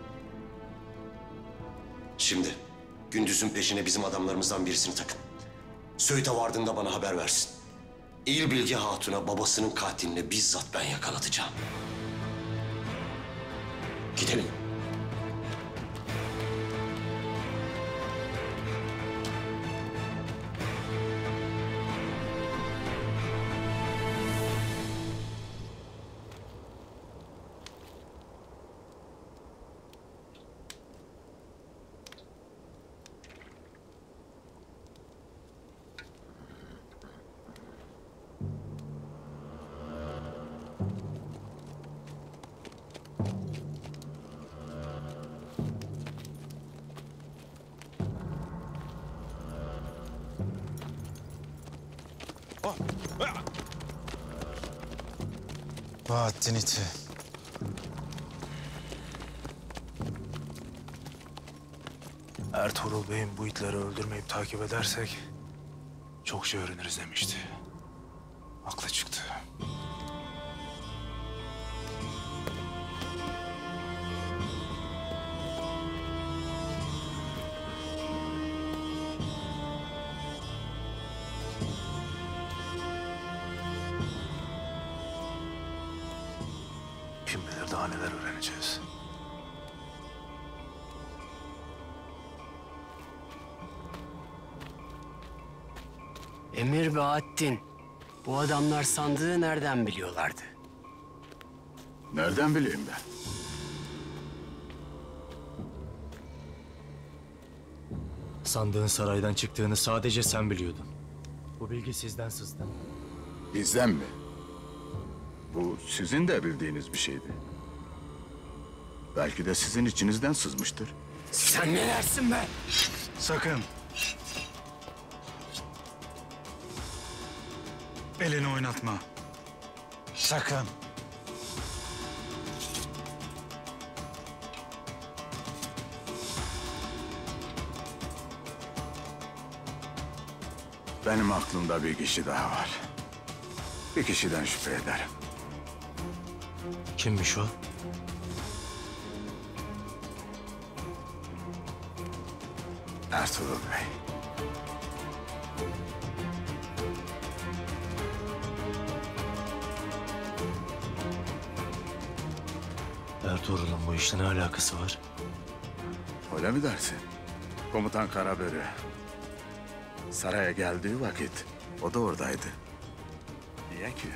Şimdi Gündüz'ün peşine bizim adamlarımızdan birisini takın. Söğüt'e vardığında bana haber versin. İlbilge Hatun'a babasının katilini bizzat ben yakalatacağım. Gidelim. Bahattin iti. Ertuğrul Bey'in bu itleri öldürmeyip takip edersek çok şey öğreniriz demişti. Haklı çıktı. Kim bilir daha neler öğreneceğiz. Emir Bahattin, bu adamlar sandığı nereden biliyorlardı? Nereden bileyim ben? Sandığın saraydan çıktığını sadece sen biliyordun. Bu bilgi sizden sızdı. Bizden mi? Bu sizin de bildiğiniz bir şeydi. Belki de sizin içinizden sızmıştır. Sen ne dersin be? Sakın. Elini oynatma. Sakın. Benim aklımda bir kişi daha var. Bir kişiden şüphe ederim. Kimmiş o? Ertuğrul Bey. bu işle ne alakası var? Öyle mi dersin? Komutan Karabörü saraya geldiği vakit o da oradaydı. Niye ki?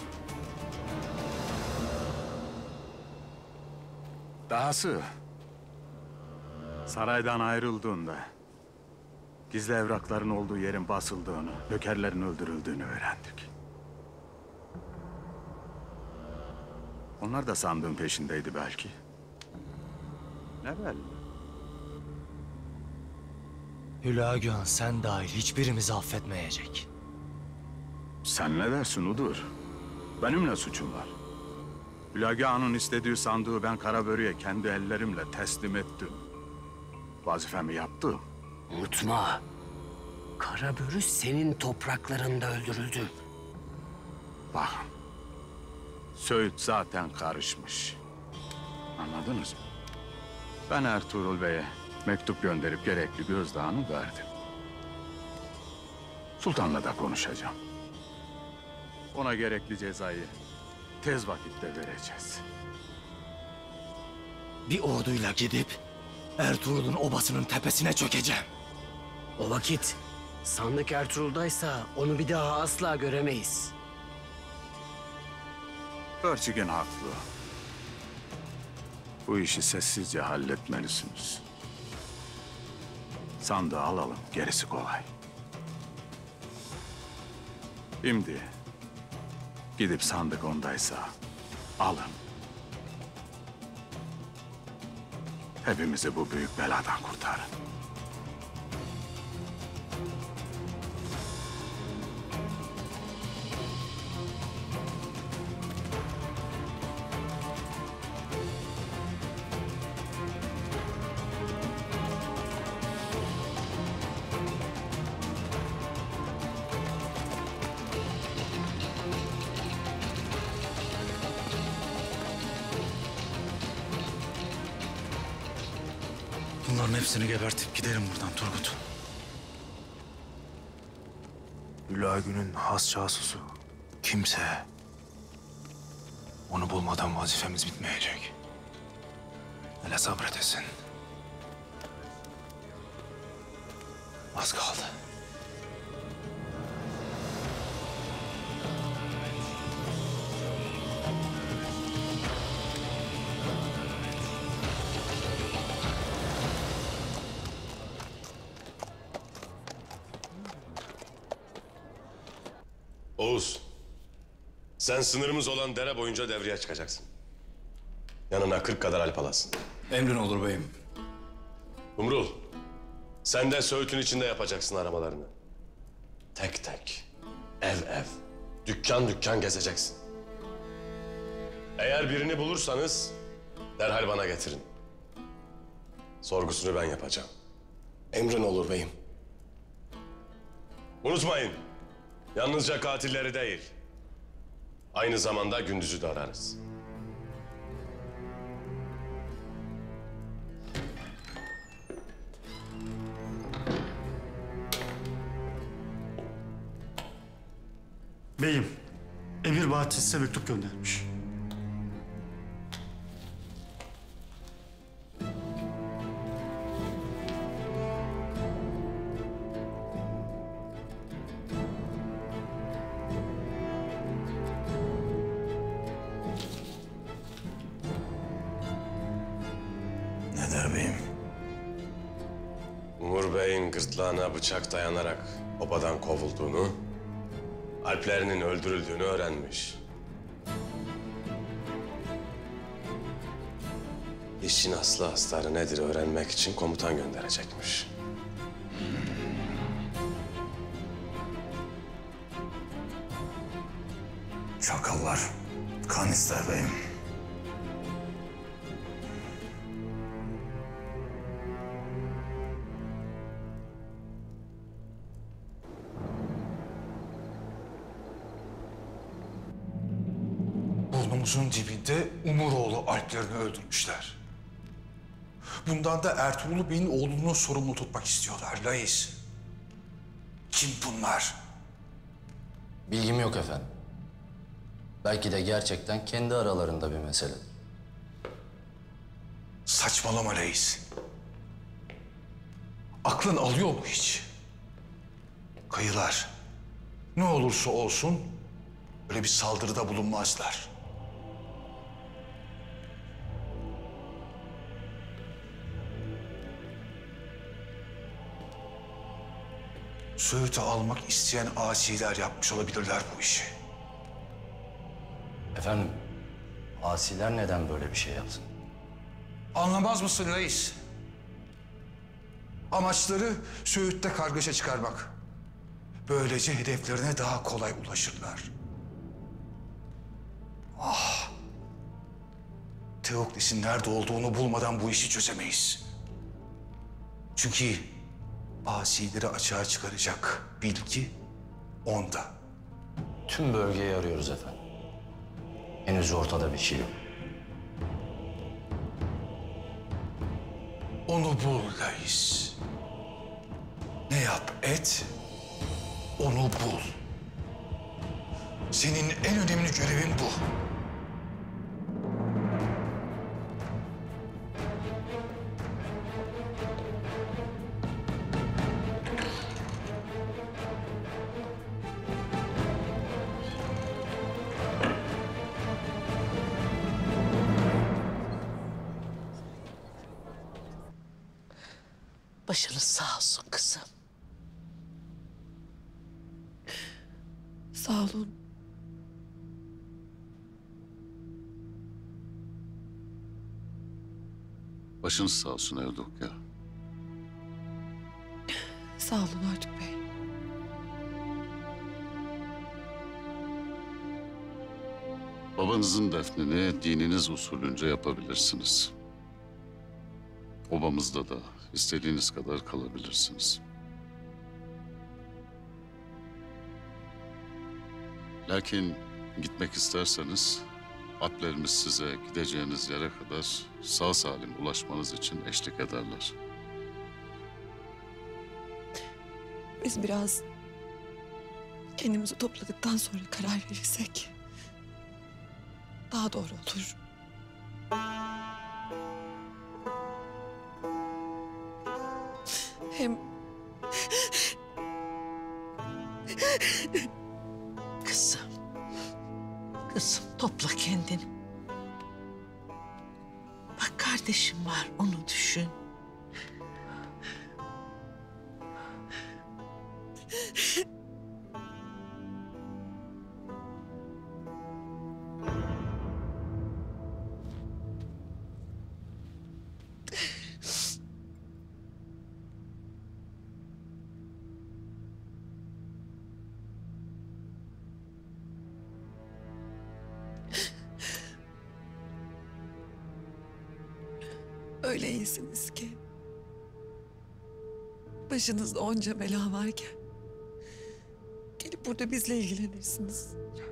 Dahası saraydan ayrıldığında gizli evrakların olduğu yerin basıldığını, nökerlerin öldürüldüğünü öğrendik. Onlar da sandığın peşindeydi belki. Ne belli? Hülagü Han sen dahil hiçbirimizi affetmeyecek. Sen ne dersin Udur? Benim ne suçum var? Hülagü Han'ın istediği sandığı ben Karabörü'ye kendi ellerimle teslim ettim. Vazifemi yaptım. Unutma. Karabörü senin topraklarında öldürüldü. Bakın. Söğüt zaten karışmış. Anladınız mı? Ben Ertuğrul Bey'e mektup gönderip gerekli gözdağını verdim. Sultan'la da konuşacağım. Ona gerekli cezayı tez vakitte vereceğiz. Bir orduyla gidip Ertuğrul'un obasının tepesine çökeceğim. O vakit sandık Ertuğrul'daysa onu bir daha asla göremeyiz. Börçigin haklı. Bu işi sessizce halletmelisiniz. Sandığı alalım, gerisi kolay. Şimdi gidip sandık ondaysa alın. Hepimizi bu büyük beladan kurtarın. Bunların hepsini gebertip giderim buradan Turgut. Hülagü'nün has casusu kimse. Onu bulmadan vazifemiz bitmeyecek. Hele sabredesin. Az kaldı. Oğuz, sen sınırımız olan dere boyunca devreye çıkacaksın. Yanına 40 kadar alp alasın. Emrin olur beyim. Umrul, sen de Söğüt'ün içinde yapacaksın aramalarını. Tek tek, ev ev, dükkan dükkan gezeceksin. Eğer birini bulursanız derhal bana getirin. Sorgusunu ben yapacağım. Emrin olur beyim. Unutmayın, yalnızca katilleri değil, aynı zamanda gündüzü de ararız. Beyim, Emir Bahattin size mektup göndermiş. Ne der beyim? Umur Bey'in gırtlağına bıçak dayanarak obadan kovulduğunu, alplerinin öldürüldüğünü öğrenmiş. İşin aslı astarı nedir öğrenmek için komutan gönderecekmiş. Çakallar kan ister beyim. Burnumuzun dibinde Umuroğlu Alplerini öldürmüşler. Bundan da Ertuğrul Bey'in oğlunu sorumlu tutmak istiyorlar Layis. Kim bunlar? Bilgim yok efendim. Belki de gerçekten kendi aralarında bir mesele. Saçmalama Reis. Aklın alıyor mu hiç? Kayılar ne olursa olsun böyle bir saldırıda bulunmazlar. Söğüt'ü almak isteyen asiler yapmış olabilirler bu işi. Efendim, asiler neden böyle bir şey yapsın? Anlamaz mısın reis? Amaçları Söğüt'te kargaşa çıkarmak. Böylece hedeflerine daha kolay ulaşırlar. Ah! Teokles'in nerede olduğunu bulmadan bu işi çözemeyiz. Çünkü asileri açığa çıkaracak bilgi onda. Tüm bölgeyi arıyoruz efendim. Henüz ortada bir şey yok. Onu bul reis. Ne yap et, onu bul. Senin en önemli görevin bu. Başınız sağ olsun kızım. Sağ olun. Başınız sağ olsun Evdokya. Sağ olun Artuk Bey. Babanızın defnini dininiz usulünce yapabilirsiniz. Obamızda da istediğiniz kadar kalabilirsiniz. Lakin gitmek isterseniz atlarımız size gideceğiniz yere kadar sağ salim ulaşmanız için eşlik ederler. Biz biraz kendimizi topladıktan sonra karar verirsek daha doğru olur. Hem Kızım. Kızım topla kendini. Bak kardeşim var, onu düşün. öyle iyisiniz ki. Başınızda onca bela varken gelip burada bizle ilgilenirsiniz.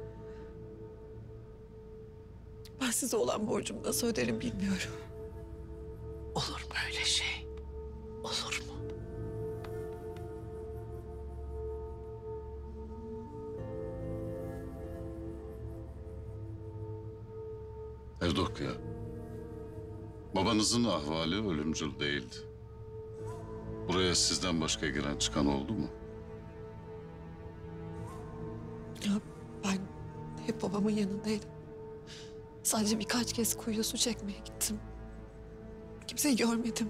Ben size olan borcumu nasıl öderim bilmiyorum. Olur mu öyle şey? Olur mu? Evdokya, babanızın ahvali ölümcül değildi. Buraya sizden başka giren çıkan oldu mu? Ya ben hep babamın yanındaydım. Sadece birkaç kez kuyuya su çekmeye gittim. Kimseyi görmedim.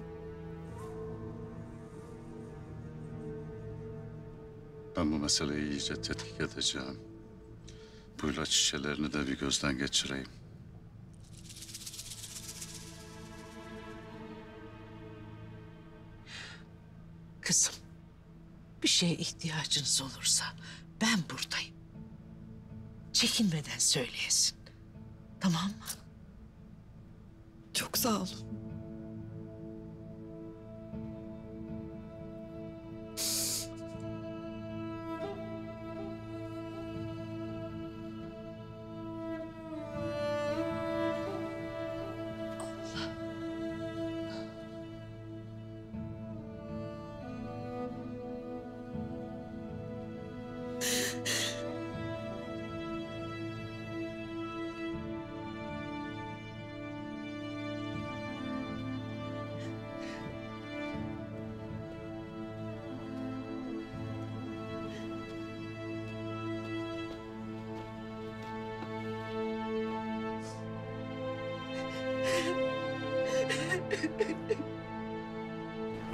Ben bu meseleyi iyice tetkik edeceğim. Bu ilaç şişelerini de bir gözden geçireyim. Kızım, bir şeye ihtiyacınız olursa ben buradayım. Çekinmeden söyleyesin. Tamam mı? Çok sağ olun.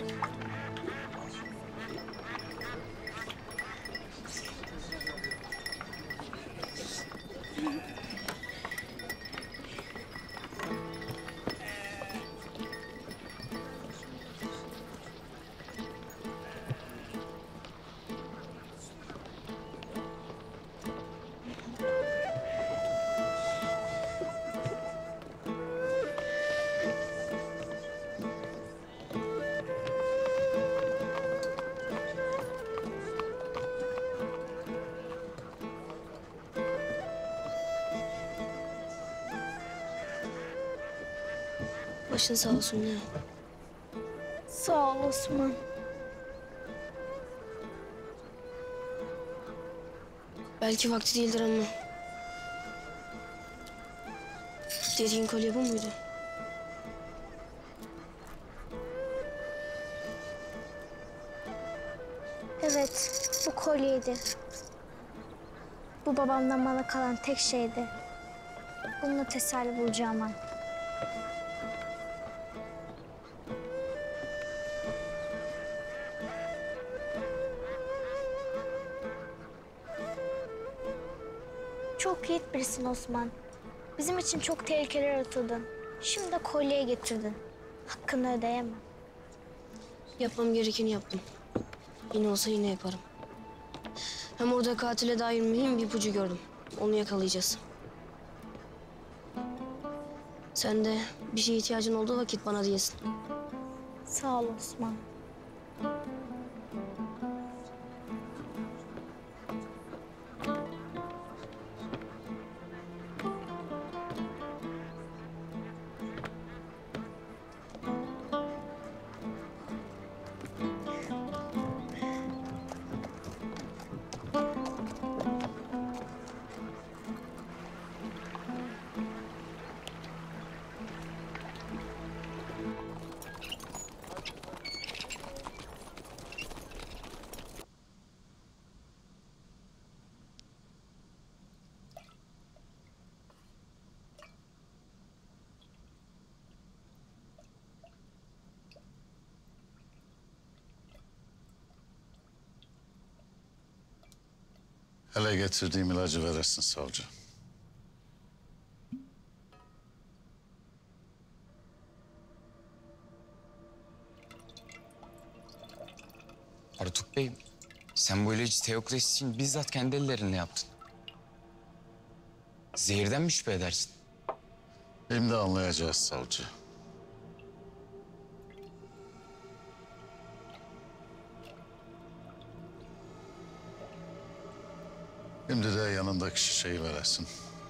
Başın sağ olsun ya. Sağ ol Osman. Belki vakti değildir ama. Dediğin kolye bu muydu? Evet, bu kolyeydi. Bu babamdan bana kalan tek şeydi. Bununla teselli bulacağım an. Çok yiğit birisin Osman. Bizim için çok tehlikeler atıldın. Şimdi de kolyeye getirdin. Hakkını ödeyemem. Yapmam gerekeni yaptım. Yine olsa yine yaparım. Hem orada katile dair mühim bir ipucu gördüm. Onu yakalayacağız. Sen de bir şeye ihtiyacın olduğu vakit bana diyesin. Sağ ol Osman. Hele getirdiğim ilacı veresin savcı. Artuk Bey, sen bu ilacı Teokles için bizzat kendi ellerinle yaptın. Zehirden mi şüphe edersin? Şimdi anlayacağız savcı. Şimdi de yanındaki şişeyi veresin.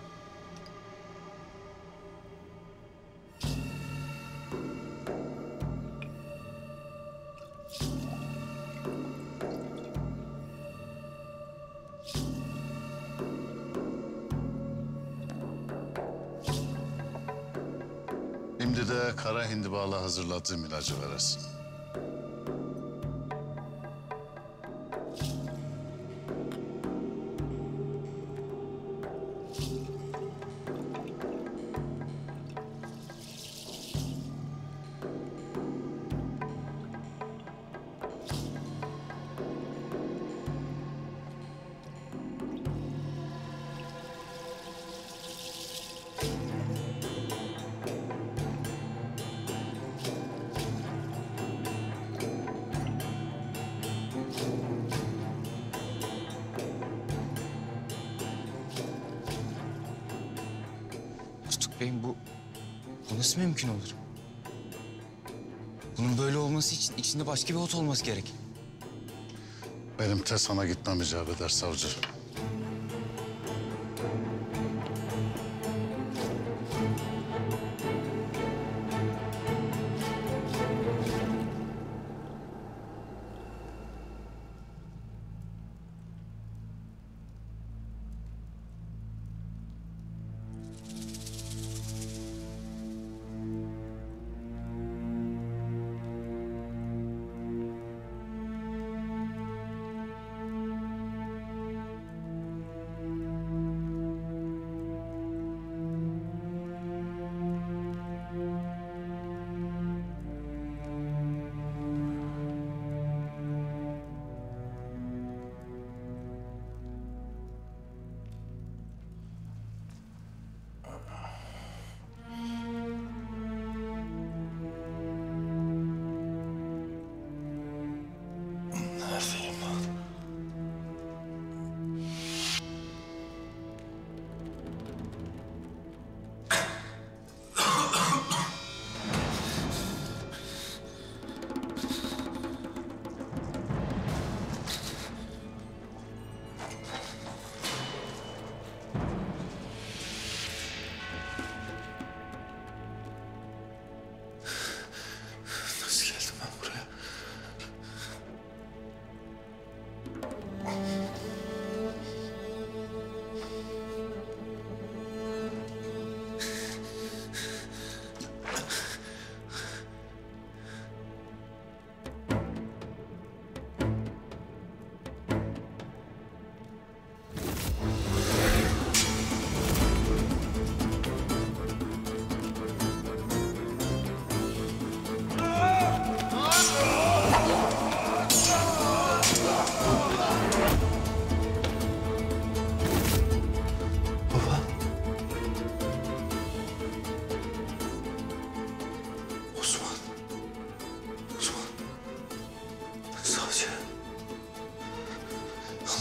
Şimdi de kara hindibala hazırladığım ilacı veresin. Artuk Bey'im bu nasıl mümkün olur? Bunun böyle olması için içinde başka bir ot olması gerek. Benim Tesan'a gitmem icap eder savcı.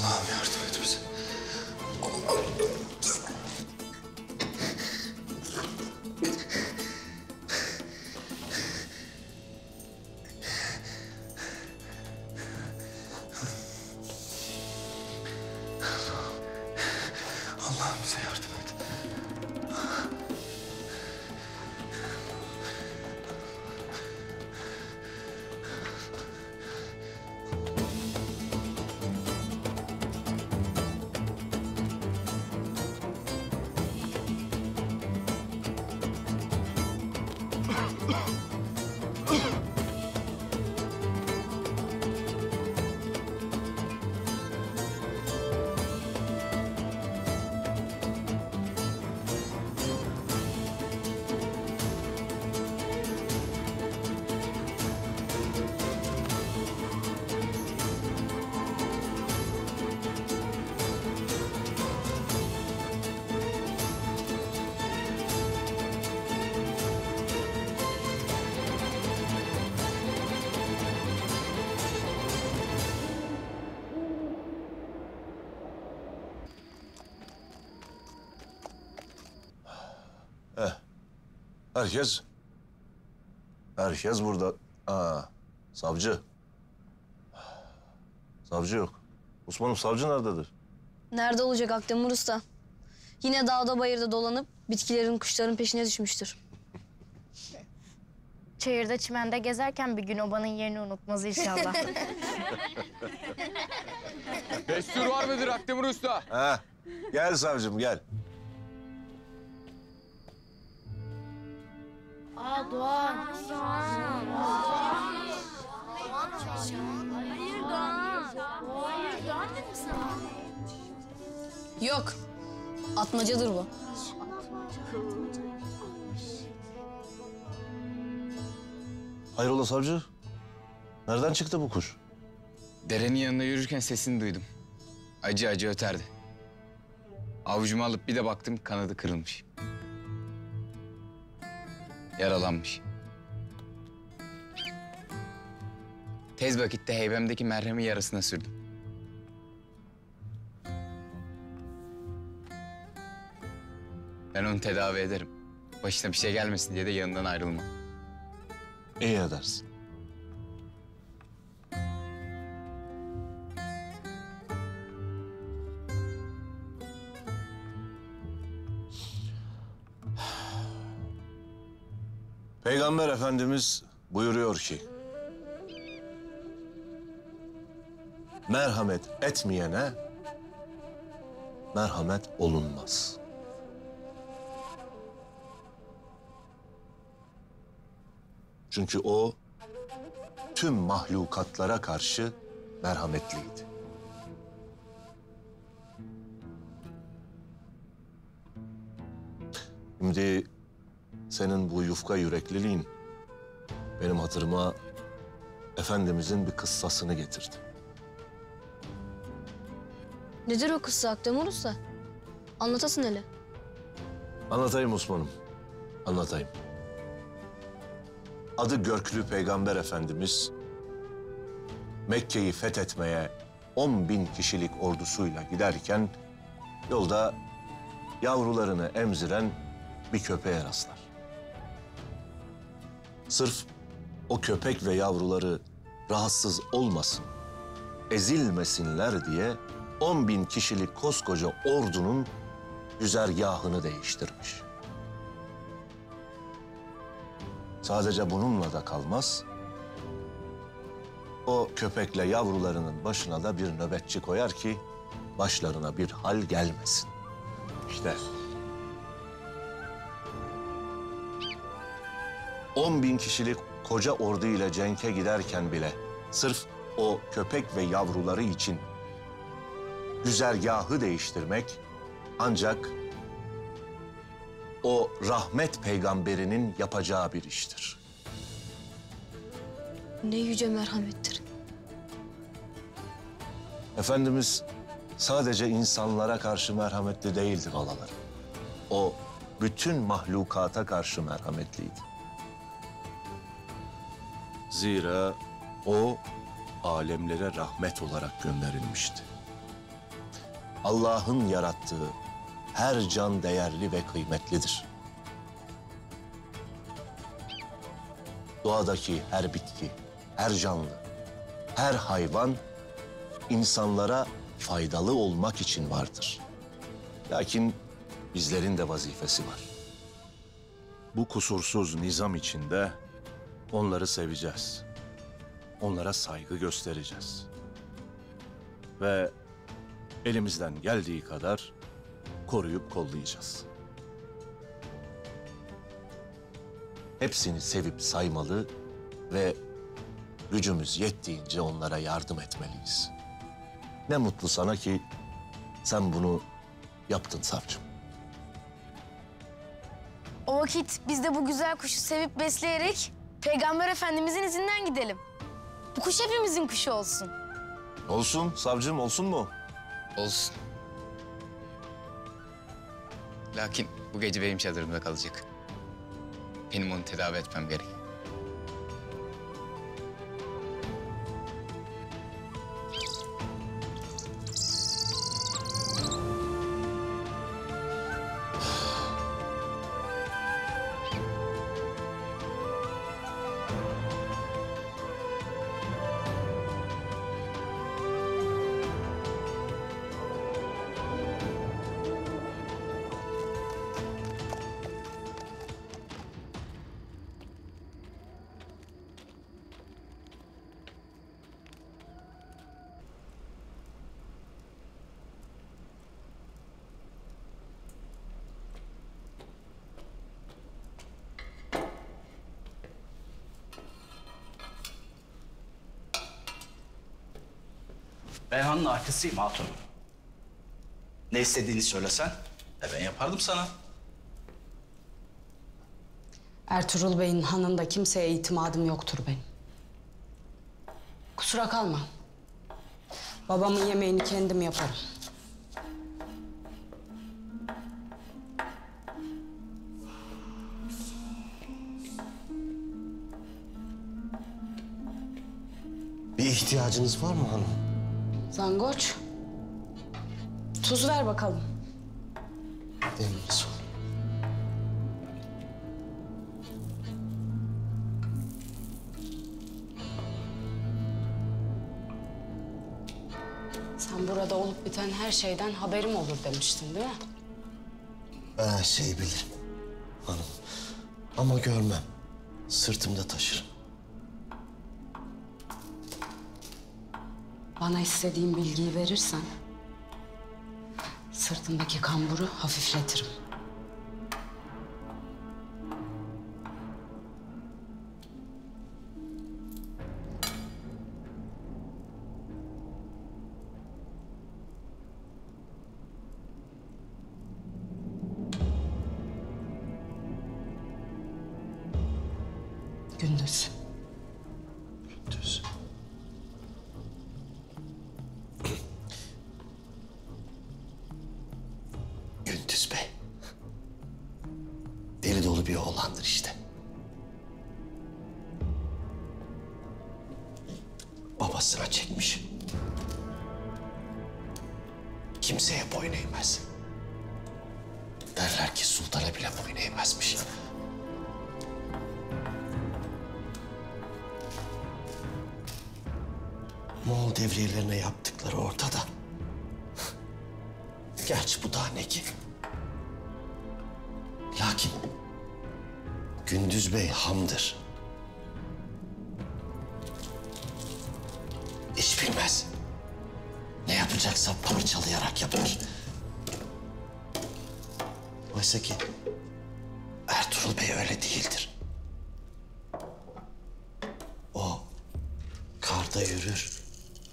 Allah'ım yardım et bize. Allah'ım bize yardım et. Herkes burada. Savcı. Savcı yok. Osman'ım savcı nerededir? Nerede olacak Akdemir Usta? Yine dağda bayırda dolanıp bitkilerin, kuşların peşine düşmüştür. Çayırda çimende gezerken bir gün obanın yerini unutmaz inşallah. Destur var mıdır Akdemir Usta? Gel savcım gel. Doğan. Yok. Atmacadır bu. Hayrola savcı? Nereden çıktı bu kuş? Derenin yanında yürürken sesini duydum. Acı acı öterdi. Avucuma alıp bir de baktım kanadı kırılmış. Yaralanmış. Tez vakitte heybemdeki merhemi yarasına sürdüm. Ben onu tedavi ederim. Başına bir şey gelmesin diye de yanından ayrılmam. İyi edersin. Peygamber Efendimiz buyuruyor ki, merhamet etmeyene merhamet olunmaz. Çünkü o tüm mahlukatlara karşı merhametliydi. Şimdi senin bu yufka yürekliliğin benim hatırıma Efendimizin bir kıssasını getirdi. Nedir o kıssa Akdemir Usta? Anlatasın hele. Anlatayım Osman'ım, anlatayım. Adı Görklü Peygamber Efendimiz Mekke'yi fethetmeye 10.000 kişilik ordusuyla giderken yolda yavrularını emziren bir köpeğe rastlar. Sırf o köpek ve yavruları rahatsız olmasın, ezilmesinler diye 10.000 kişilik koskoca ordunun güzergahını değiştirmiş. Sadece bununla da kalmaz. O köpekle yavrularının başına da bir nöbetçi koyar ki başlarına bir hal gelmesin. İşte 10.000 kişilik koca ordu ile cenke giderken bile sırf o köpek ve yavruları için güzergahı değiştirmek ancak o rahmet peygamberinin yapacağı bir iştir. Ne yüce merhamettir. Efendimiz sadece insanlara karşı merhametli değildi balalarım. O bütün mahlukata karşı merhametliydi. Zira o alemlere rahmet olarak gönderilmişti. Allah'ın yarattığı her can değerli ve kıymetlidir. Doğadaki her bitki, her canlı, her hayvan insanlara faydalı olmak için vardır. Lakin bizlerin de vazifesi var. Bu kusursuz nizam içinde onları seveceğiz. Onlara saygı göstereceğiz. Ve elimizden geldiği kadar koruyup kollayacağız. Hepsini sevip saymalı ve gücümüz yettiğince onlara yardım etmeliyiz. Ne mutlu sana ki sen bunu yaptın savcım. O vakit biz de bu güzel kuşu sevip besleyerek Peygamber Efendimizin izinden gidelim. Bu kuş hepimizin kuşu olsun. Olsun savcım, olsun mu? Olsun. Lakin bu gece benim çadırımda kalacak. Benim onu tedavi etmem gerek. Reyhan'ın arkasıyım hatun. Ne istediğini söylesen, ben yapardım sana. Ertuğrul Bey'in hanında kimseye itimadım yoktur benim. Kusura kalma. Babamın yemeğini kendim yaparım. Bir ihtiyacınız var mı hanım? Zangoç, tuz ver bakalım. Emriniz olur. Sen burada olup biten her şeyden haberim olur demiştin değil mi? Ben her şeyi bilirim hanım. Ama görmem. Sırtımda taşırım. Bana istediğin bilgiyi verirsen sırtındaki kamburu hafifletirim. Gündüz. Gündüz. Gündüz Bey. Deli dolu bir oğlandır işte. Babasına çekmiş. Kimseye boyun eğmez. Derler ki sultana bile boyun eğmezmiş. Moğol devriyelerine yaptıkları ortada. Gerçi bu daha ne ki? Lakin Gündüz Bey hamdır. İş bilmez. Ne yapacaksa parçalayarak yapar. Oysa ki Ertuğrul Bey öyle değildir. O karda yürür.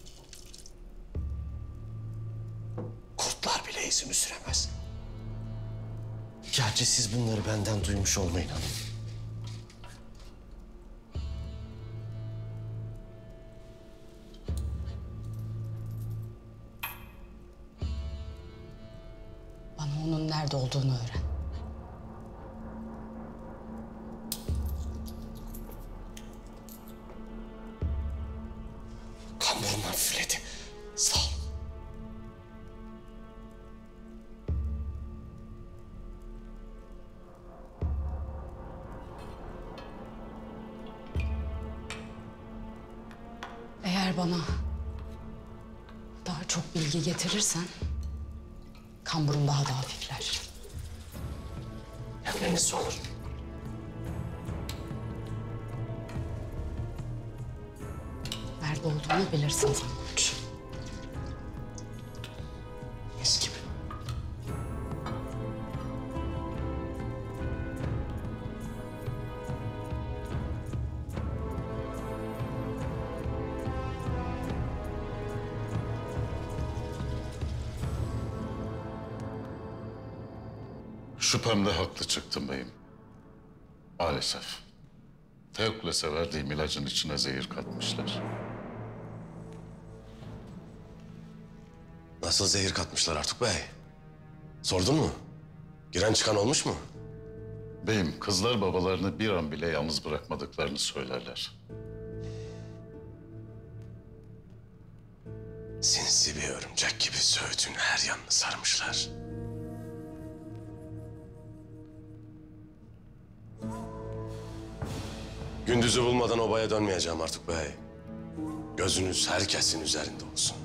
Kurtlar bile izini süremez. Gerçi siz bunları benden duymuş olmayın hanım. Bana onun nerede olduğunu öğren. Kamburum hafifledi. Sağ ol. Eğer bana daha çok bilgi getirirsen kamburum daha da hafifler. Emriniz olur. Nerede olduğunu bilirsin Zangoç. Mis gibi. Şüphemde haklı çıktım beyim. Maalesef. Tevkülese verdiğim ilacın içine zehir katmışlar. Nasıl zehir katmışlar Artuk Bey? Sordun mu? Giren çıkan olmuş mu? Beyim, kızlar babalarını bir an bile yalnız bırakmadıklarını söylerler. Sinsi bir örümcek gibi Söğüt'ün her yanını sarmışlar. Gündüzü bulmadan obaya dönmeyeceğim Artuk Bey. Gözünüz herkesin üzerinde olsun.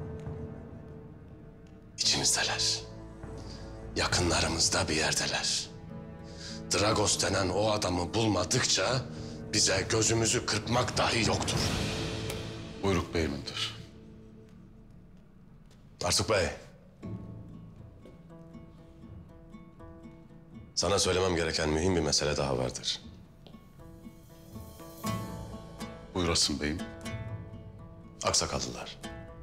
İçimizdeler. Yakınlarımızda bir yerdeler. Dragos denen o adamı bulmadıkça bize gözümüzü kırpmak dahi yoktur. Buyruk beyimindir. Artuk Bey. Sana söylemem gereken mühim bir mesele daha vardır. Buyurasın beyim. Aksakallılar.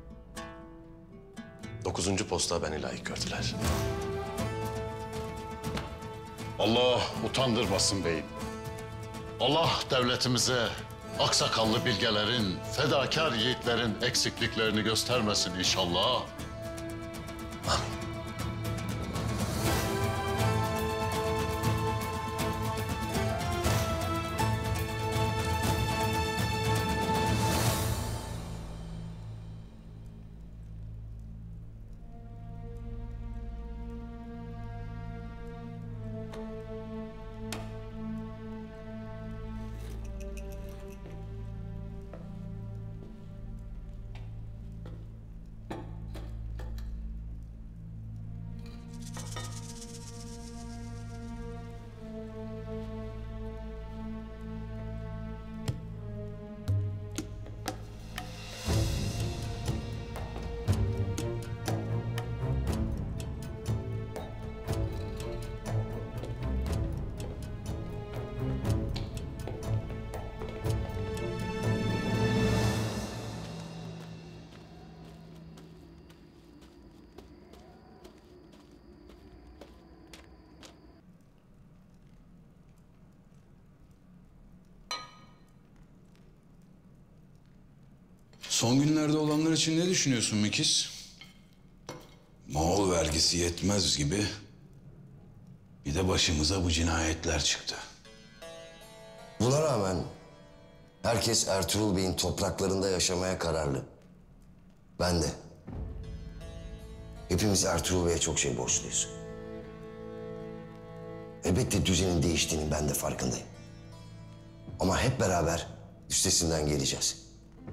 9. posta beni layık gördüler. Allah utandırmasın beyim. Allah devletimize aksakallı bilgelerin, fedakar yiğitlerin eksikliklerini göstermesin inşallah. Amin. Son günlerde olanlar için ne düşünüyorsun Mikiz? Moğol vergisi yetmez gibi bir de başımıza bu cinayetler çıktı. Buna rağmen herkes Ertuğrul Bey'in topraklarında yaşamaya kararlı. Ben de. Hepimiz Ertuğrul Bey'e çok şey borçluyuz. Elbette düzenin değiştiğinin ben de farkındayım. Ama hep beraber üstesinden geleceğiz.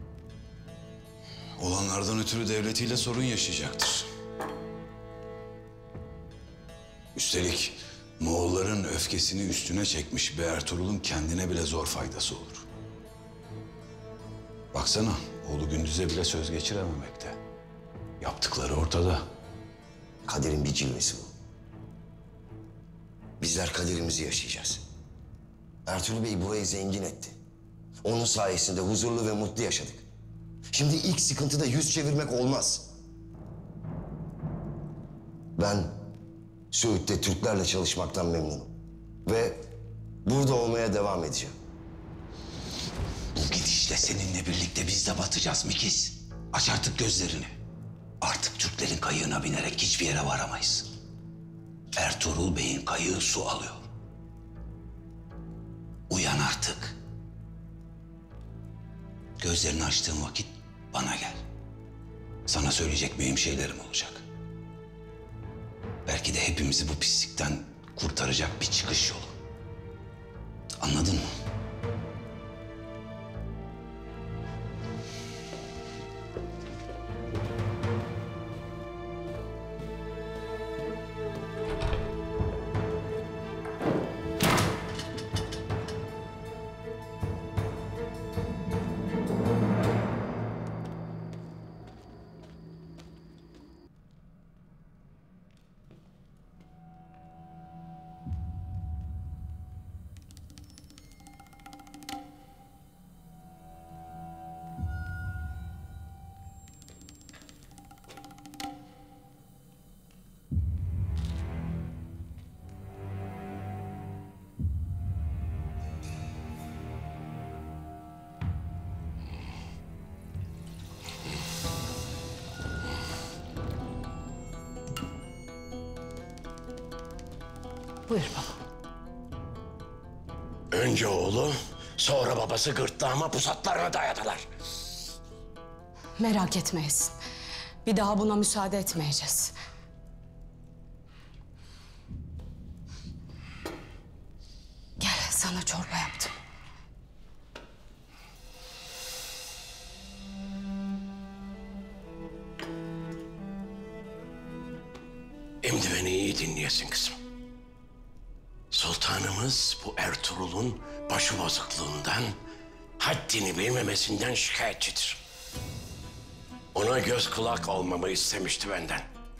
Olanlardan ötürü devletiyle sorun yaşayacaktır. Üstelik Moğolların öfkesini üstüne çekmiş bir Ertuğrul'un kendine bile zor faydası olur. Baksana, oğlu Gündüz'e bile söz geçirememekte. Yaptıkları ortada. Kaderin bir cilvesi bu. Bizler kaderimizi yaşayacağız. Ertuğrul Bey burayı zengin etti. Onun sayesinde huzurlu ve mutlu yaşadık. Şimdi ilk sıkıntıda yüz çevirmek olmaz. Ben Söğüt'te Türklerle çalışmaktan memnunum. Ve burada olmaya devam edeceğim. Bu gidişle seninle birlikte biz de batacağız Mikiz. Aç artık gözlerini. Artık Türklerin kayığına binerek hiçbir yere varamayız. Ertuğrul Bey'in kayığı su alıyor. Uyan artık. Gözlerini açtığın vakit bana gel. Sana söyleyecek mühim şeylerim olacak. Belki de hepimizi bu pislikten kurtaracak bir çıkış yolu. Anladın mı? Buyur baba. Önce oğlu, sonra babası gırtlağıma pusatlarını dayadılar. Merak etmeyiz. Bir daha buna müsaade etmeyeceğiz. Gel, sana çorba yaptım. Şimdi beni iyi dinleyesin kızım. Sultanımız bu Ertuğrul'un başıbozukluğundan, haddini bilmemesinden şikayetçidir. Ona göz kulak olmamı istemişti benden.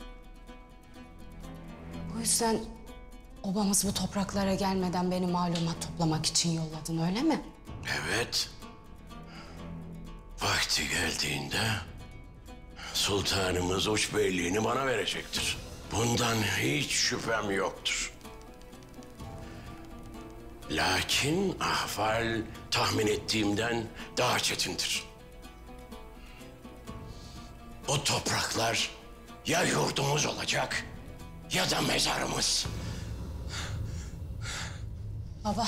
Bu yüzden obamız bu topraklara gelmeden beni malumat toplamak için yolladın, öyle mi? Evet. Vakti geldiğinde sultanımız uç beyliğini bana verecektir. Bundan hiç şüphem yoktur. Lakin ahval tahmin ettiğimden daha çetindir. O topraklar ya yurdumuz olacak ya da mezarımız. Baba.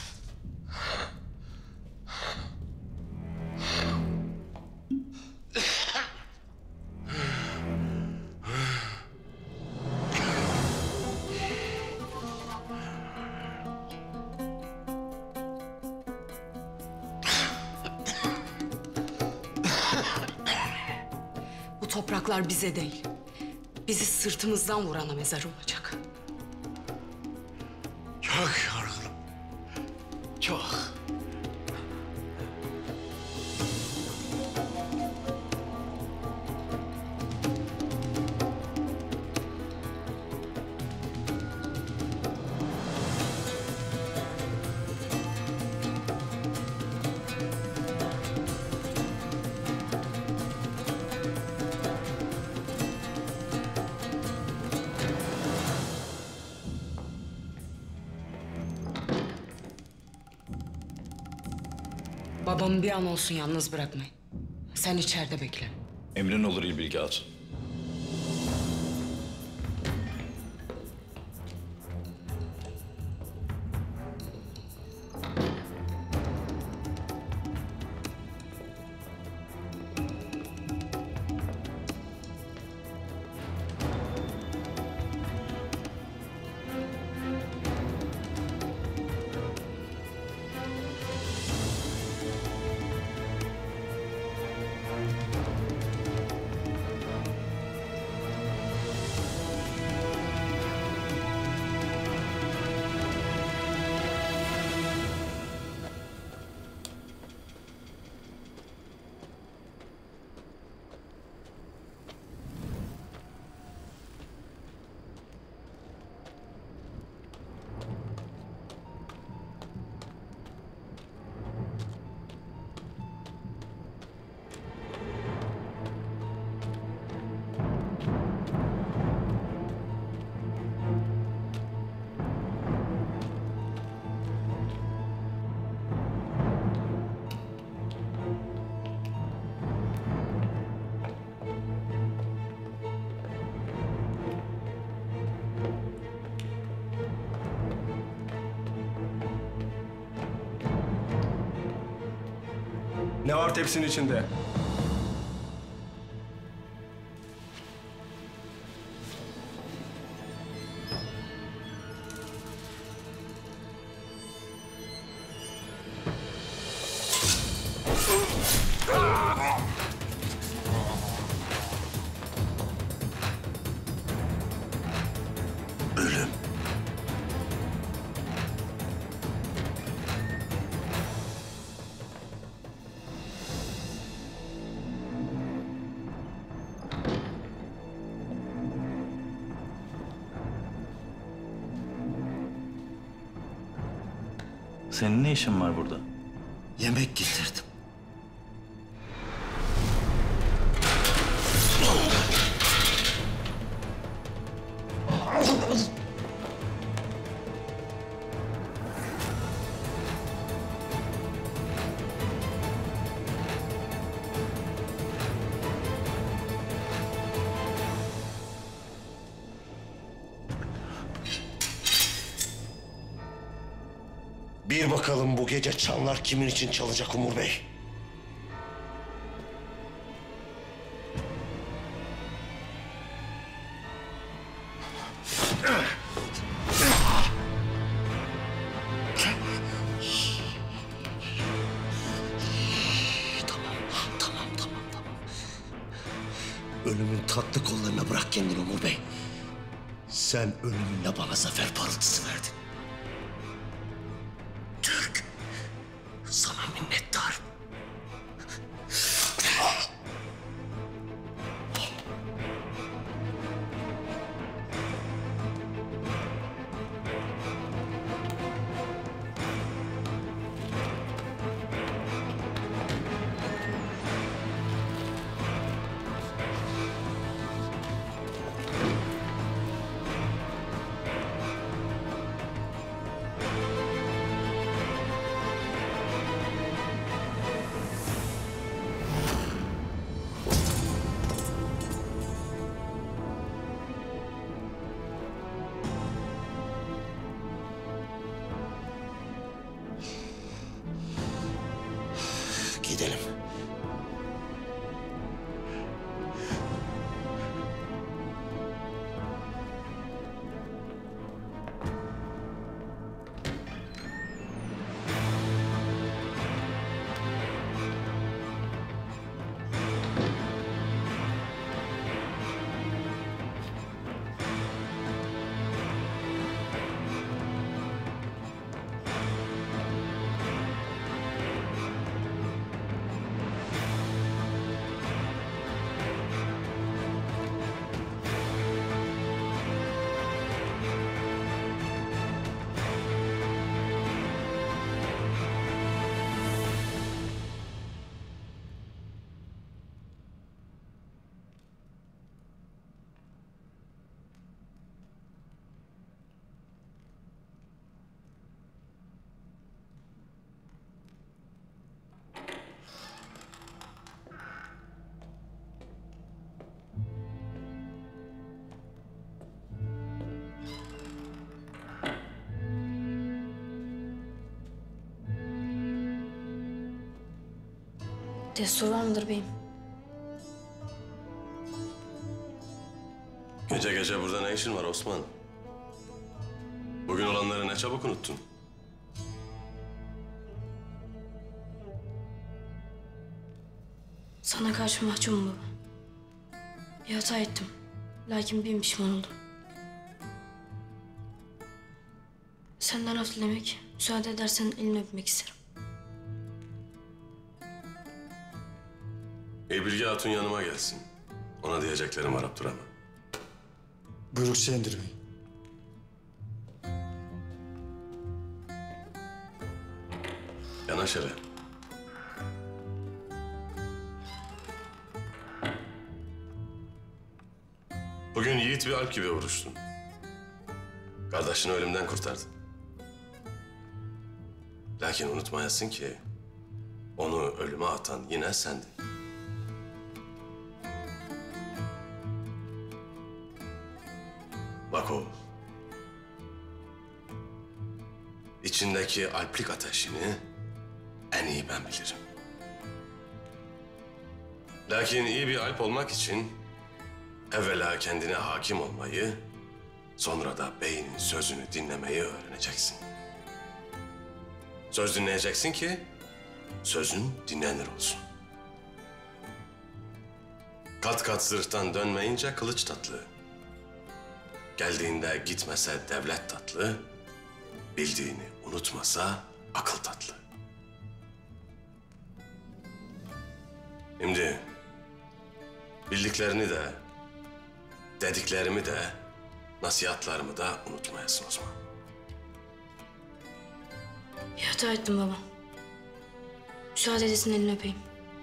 Bu topraklar bize değil, bizi sırtımızdan vurana mezar olacak. Çok yorgunum. Çok. Babamı bir an olsun yalnız bırakmayın. Sen içeride bekle. Emrin olur İlbilge Hatun. Ne var tepsinin içinde? Ölüm. Senin ne işin var burada? Yemek getirdim. Bir bakalım bu gece çanlar kimin için çalacak Umur Bey? Tamam. Ölümün tatlı kollarına bırak kendini Umur Bey. Sen ölümünle bana zafer parıltısı verdin. Türk, sana minnettarım. Gidelim. Destur var mıdır beyim? Gece gece burada ne işin var Osman? Bugün olanları ne çabuk unuttun. Sana karşı mahcubum baba. Bir hata ettim. Lakin bin pişman oldum. Senden af dilemek, müsaade edersen elini öpmek isterim. Bilge Hatun yanıma gelsin. Ona diyeceklerim var Abdurrahman. Buyruk senindir bey. Yanaş hele. Bugün yiğit bir alp gibi vuruştun. Kardeşini ölümden kurtardın. Lakin unutmayasın ki onu ölüme atan yine sendin. Bak oğul, içindeki alplik ateşini en iyi ben bilirim. Lakin iyi bir alp olmak için evvela kendine hakim olmayı, sonra da beynin sözünü dinlemeyi öğreneceksin. Söz dinleyeceksin ki sözün dinlenir olsun. Kat kat zırhtan dönmeyince kılıç tatlı. Geldiğinde gitmese devlet tatlı, bildiğini unutmasa akıl tatlı. Şimdi bildiklerini de, dediklerimi de, nasihatlarımı da unutmayasın Osman. Bir hata ettim baba. Müsaade edesin elini öpeyim.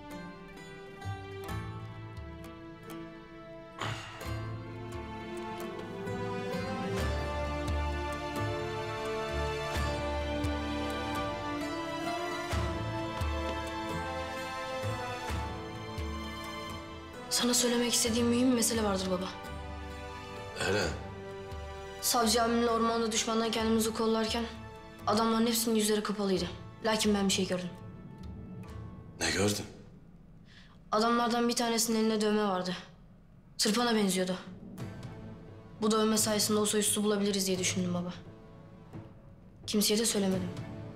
Sana söylemek istediğim mühim bir mesele vardır baba. Öyle. Savcı abimle ormanda düşmandan kendimizi kollarken Adamların hepsinin yüzleri kapalıydı. Lakin ben bir şey gördüm. Ne gördün? Adamlardan bir tanesinin elinde dövme vardı. Tırpana benziyordu. Bu dövme sayesinde o soysuzu bulabiliriz diye düşündüm baba. Kimseye de söylemedim.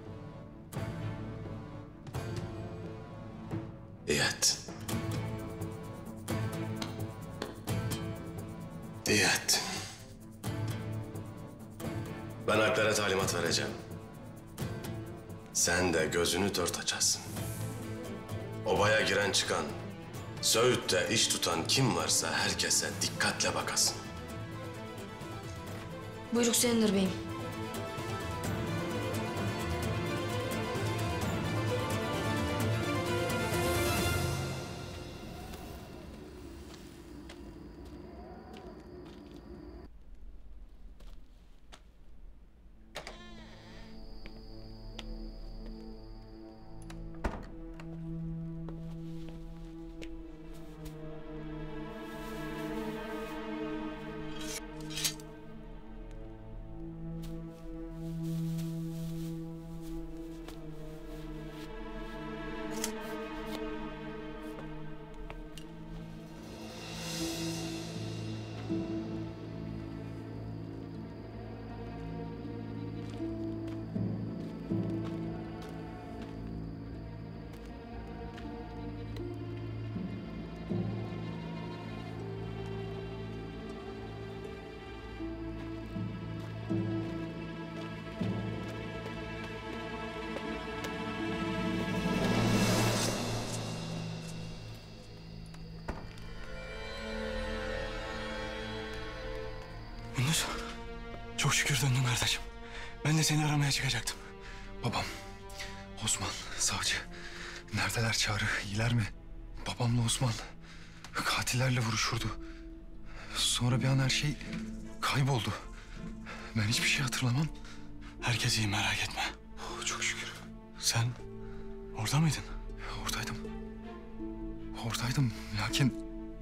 İyi ettin. İyi ettin. Ben Alplere talimat vereceğim. Sen de gözünü dört açasın. Obaya giren çıkan, Söğüt'te iş tutan kim varsa herkese dikkatle bakasın. Buyruk senindir beyim. Gündüz, çok şükür döndün kardeşim. Ben de seni aramaya çıkacaktım. Babam, Osman, savcı. Neredeler Çağrı? İyiler mi? Babamla Osman katillerle vuruşurdu. Sonra bir an her şey kayboldu. Ben hiçbir şey hatırlamam. Herkes iyi, merak etme. Oh, çok şükür. Sen orada mıydın? Oradaydım. Oradaydım. Lakin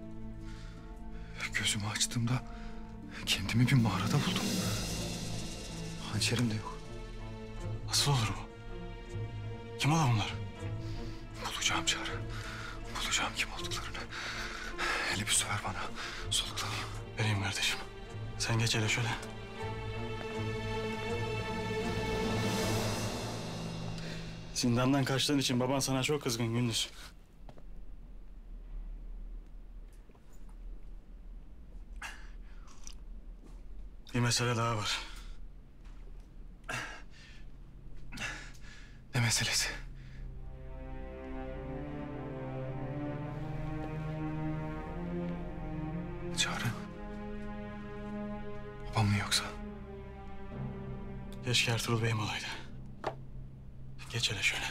gözümü açtığımda kendimi bir mağarada buldum. Hançerim de yok. Nasıl olur bu? Kim ola bunlar? Bulacağım Çağrı. Bulacağım kim olduklarını. Hele bir su ver bana. Soluklanayım. Vereyim kardeşim. Sen geç hele şöyle. Zindandan kaçtığın için baban sana çok kızgın Gündüz. Bir mesele daha var. Ne meselesi? Çağrı. Babam mı yoksa? Keşke Ertuğrul Bey'im olaydı. Geç hele şöyle.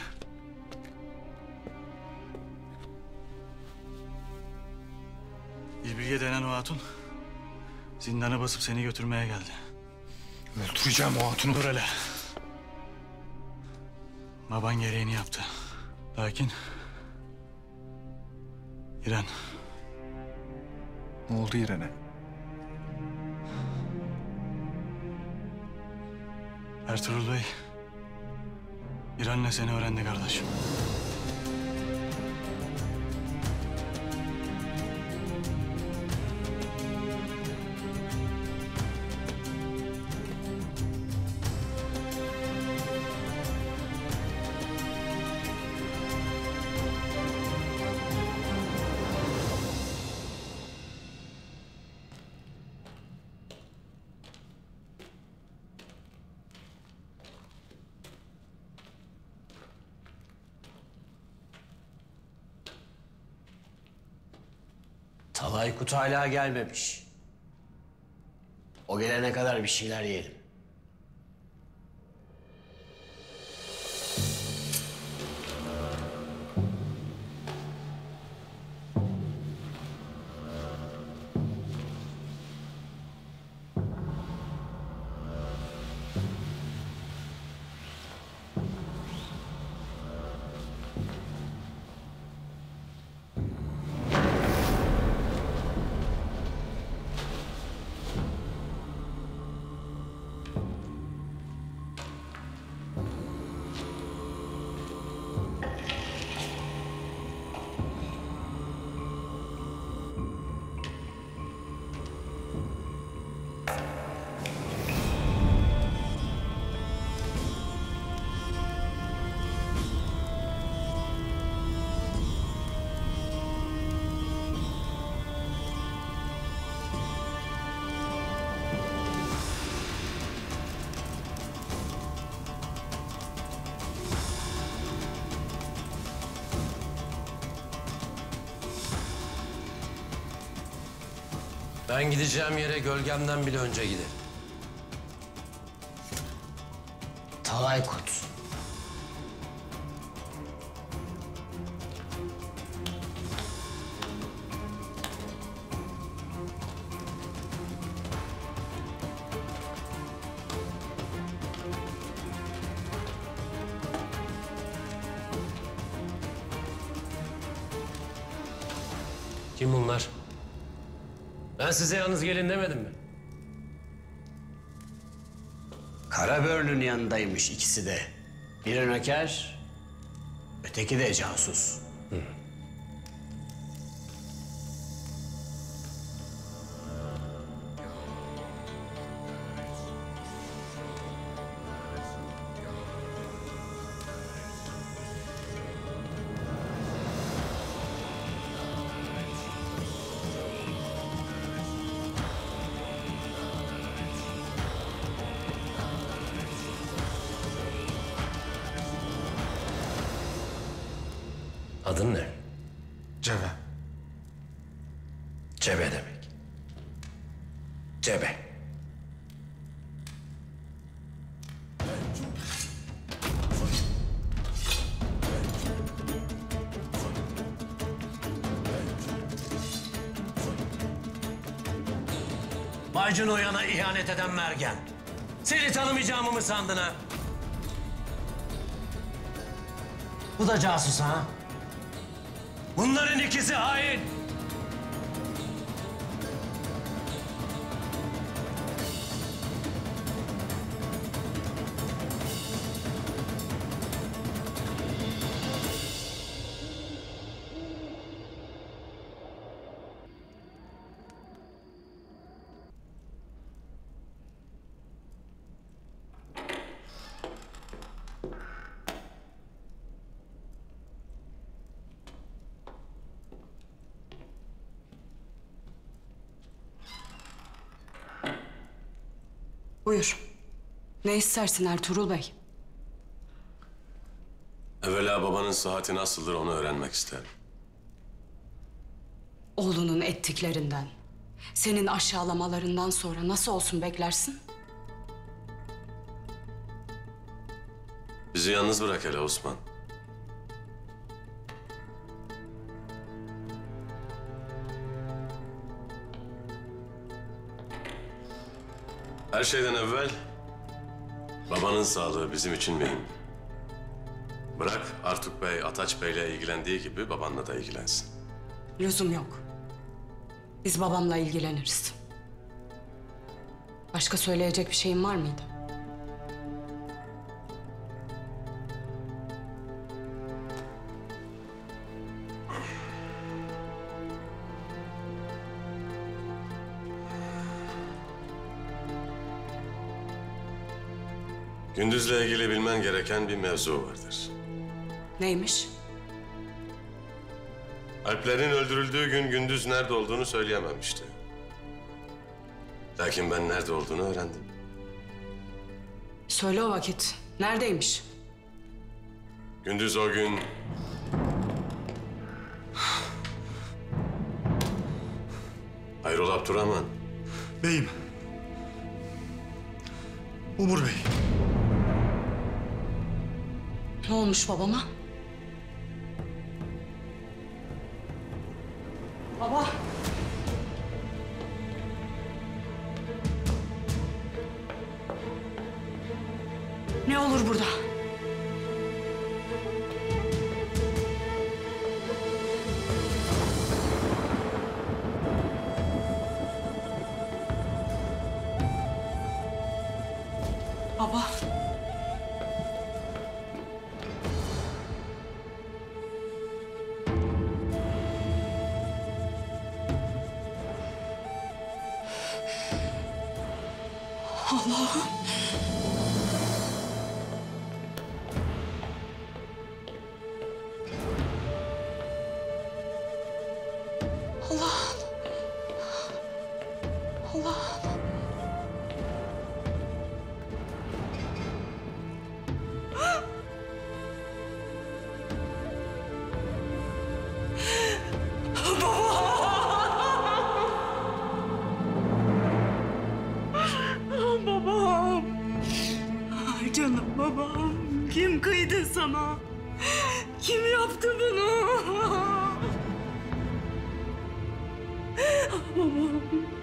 İlbilge denen o hatun zindana basıp seni götürmeye geldi. Öldüreceğim o hatunu. Dur hele. Baban gereğini yaptı. Lakin İren. Ne oldu İren'e? Ertuğrul Bey İren'le seni öğrendi kardeşim. Talaykut hala gelmemiş. O gelene kadar bir şeyler yiyelim. Ben gideceğim yere gölgemden bile önce giderim. Aykut. Kim bunlar? Ben size yalnız gelin demedim mi? Karabörn'ün yanındaymış ikisi de. Biri nöker, öteki de casus. Adın ne? Cebe. Cebe demek. Cebe. Macun Oyan'a ihanet eden Mergen. Seni tanımayacağımı mı sandın ha? Bu da casus ha? Bunların ikisi hain. Buyur. Ne istersin Ertuğrul Bey? Evvela babanın sıhhati nasıldır onu öğrenmek isterim. Oğlunun ettiklerinden, senin aşağılamalarından sonra nasıl olsun beklersin? Bizi yalnız bırak hele Osman. Her şeyden evvel babanın sağlığı bizim için mühim. Bırak Artuk Bey, Ataç Bey'le ilgilendiği gibi babanla da ilgilensin. Lüzum yok. Biz babamla ilgileniriz. Başka söyleyecek bir şeyin var mıydı? Gündüz'le ilgili bilmen gereken bir mevzu vardır. Neymiş? Alplerin öldürüldüğü gün Gündüz nerede olduğunu söyleyememişti. Lakin ben nerede olduğunu öğrendim. Söyle o vakit. Neredeymiş? Gündüz o gün... Hayrola Abdurrahman? Beyim. Umur Bey. Ne olmuş babama? Baba. Ne olur burada? Baba. Allah'ım. Allah'ım. Allah'ım. sana? Kim yaptı bunu? Babam.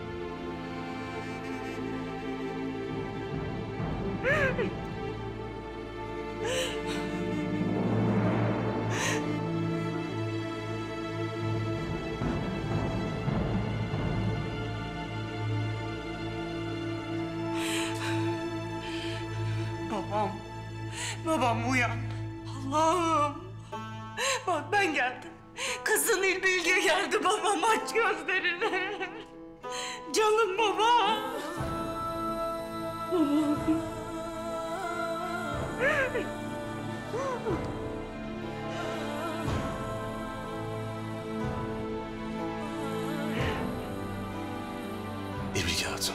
Babam. Babam uyan. Allah'ım. Bak ben geldim. Kızın İlbilge geldi babam, aç gözlerini. Canım babam. Babam. İlbilge Hatun.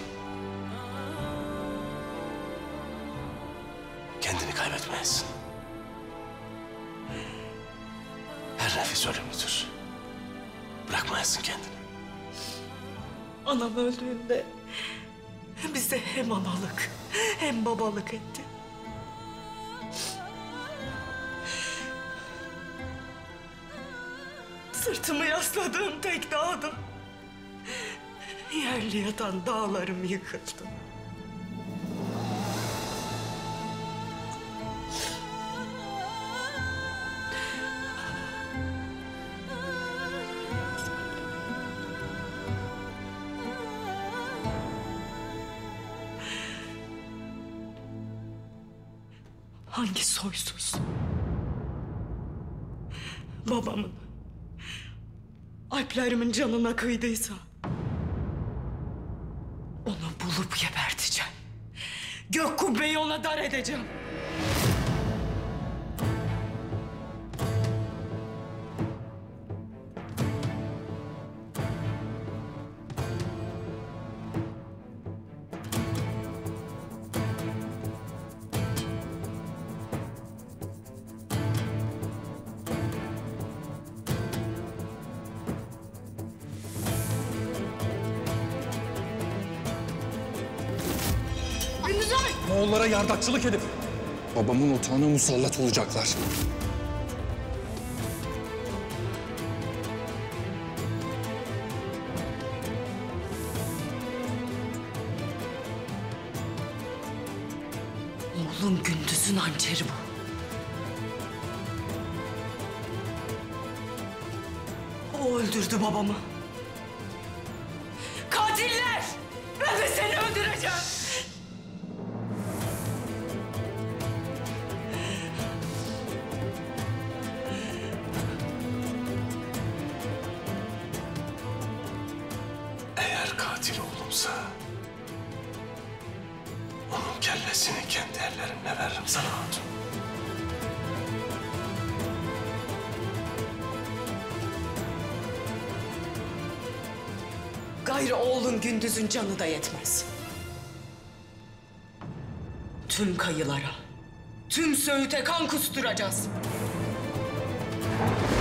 Kendini kaybetmeyesin. Her nefes ölümlüdür. Bırakmayasın kendini. Anam öldüğünde bize hem analık hem babalık etti. Sırtımı yasladığım tek dağdım. Yerli yatan dağlarım yıkıldı. Hangi soysuz babamın, alplerimin canına kıydıysa onu bulup geberteceğim. Gök kubbeyi ona dar edeceğim. Moğollara yardakçılık edip babamın otağına musallat olacaklar. Oğlum Gündüz'ün hançeri bu. O öldürdü babamı. Katiller! Ben de seni öldüreceğim. Eğer katil oğlumsa onun kellesini kendi ellerimle veririm sana Hatun. Gayrı oğlun Gündüz'ün canı da yetmez. Tüm kayılara, tüm Söğüt'e kan kusturacağız.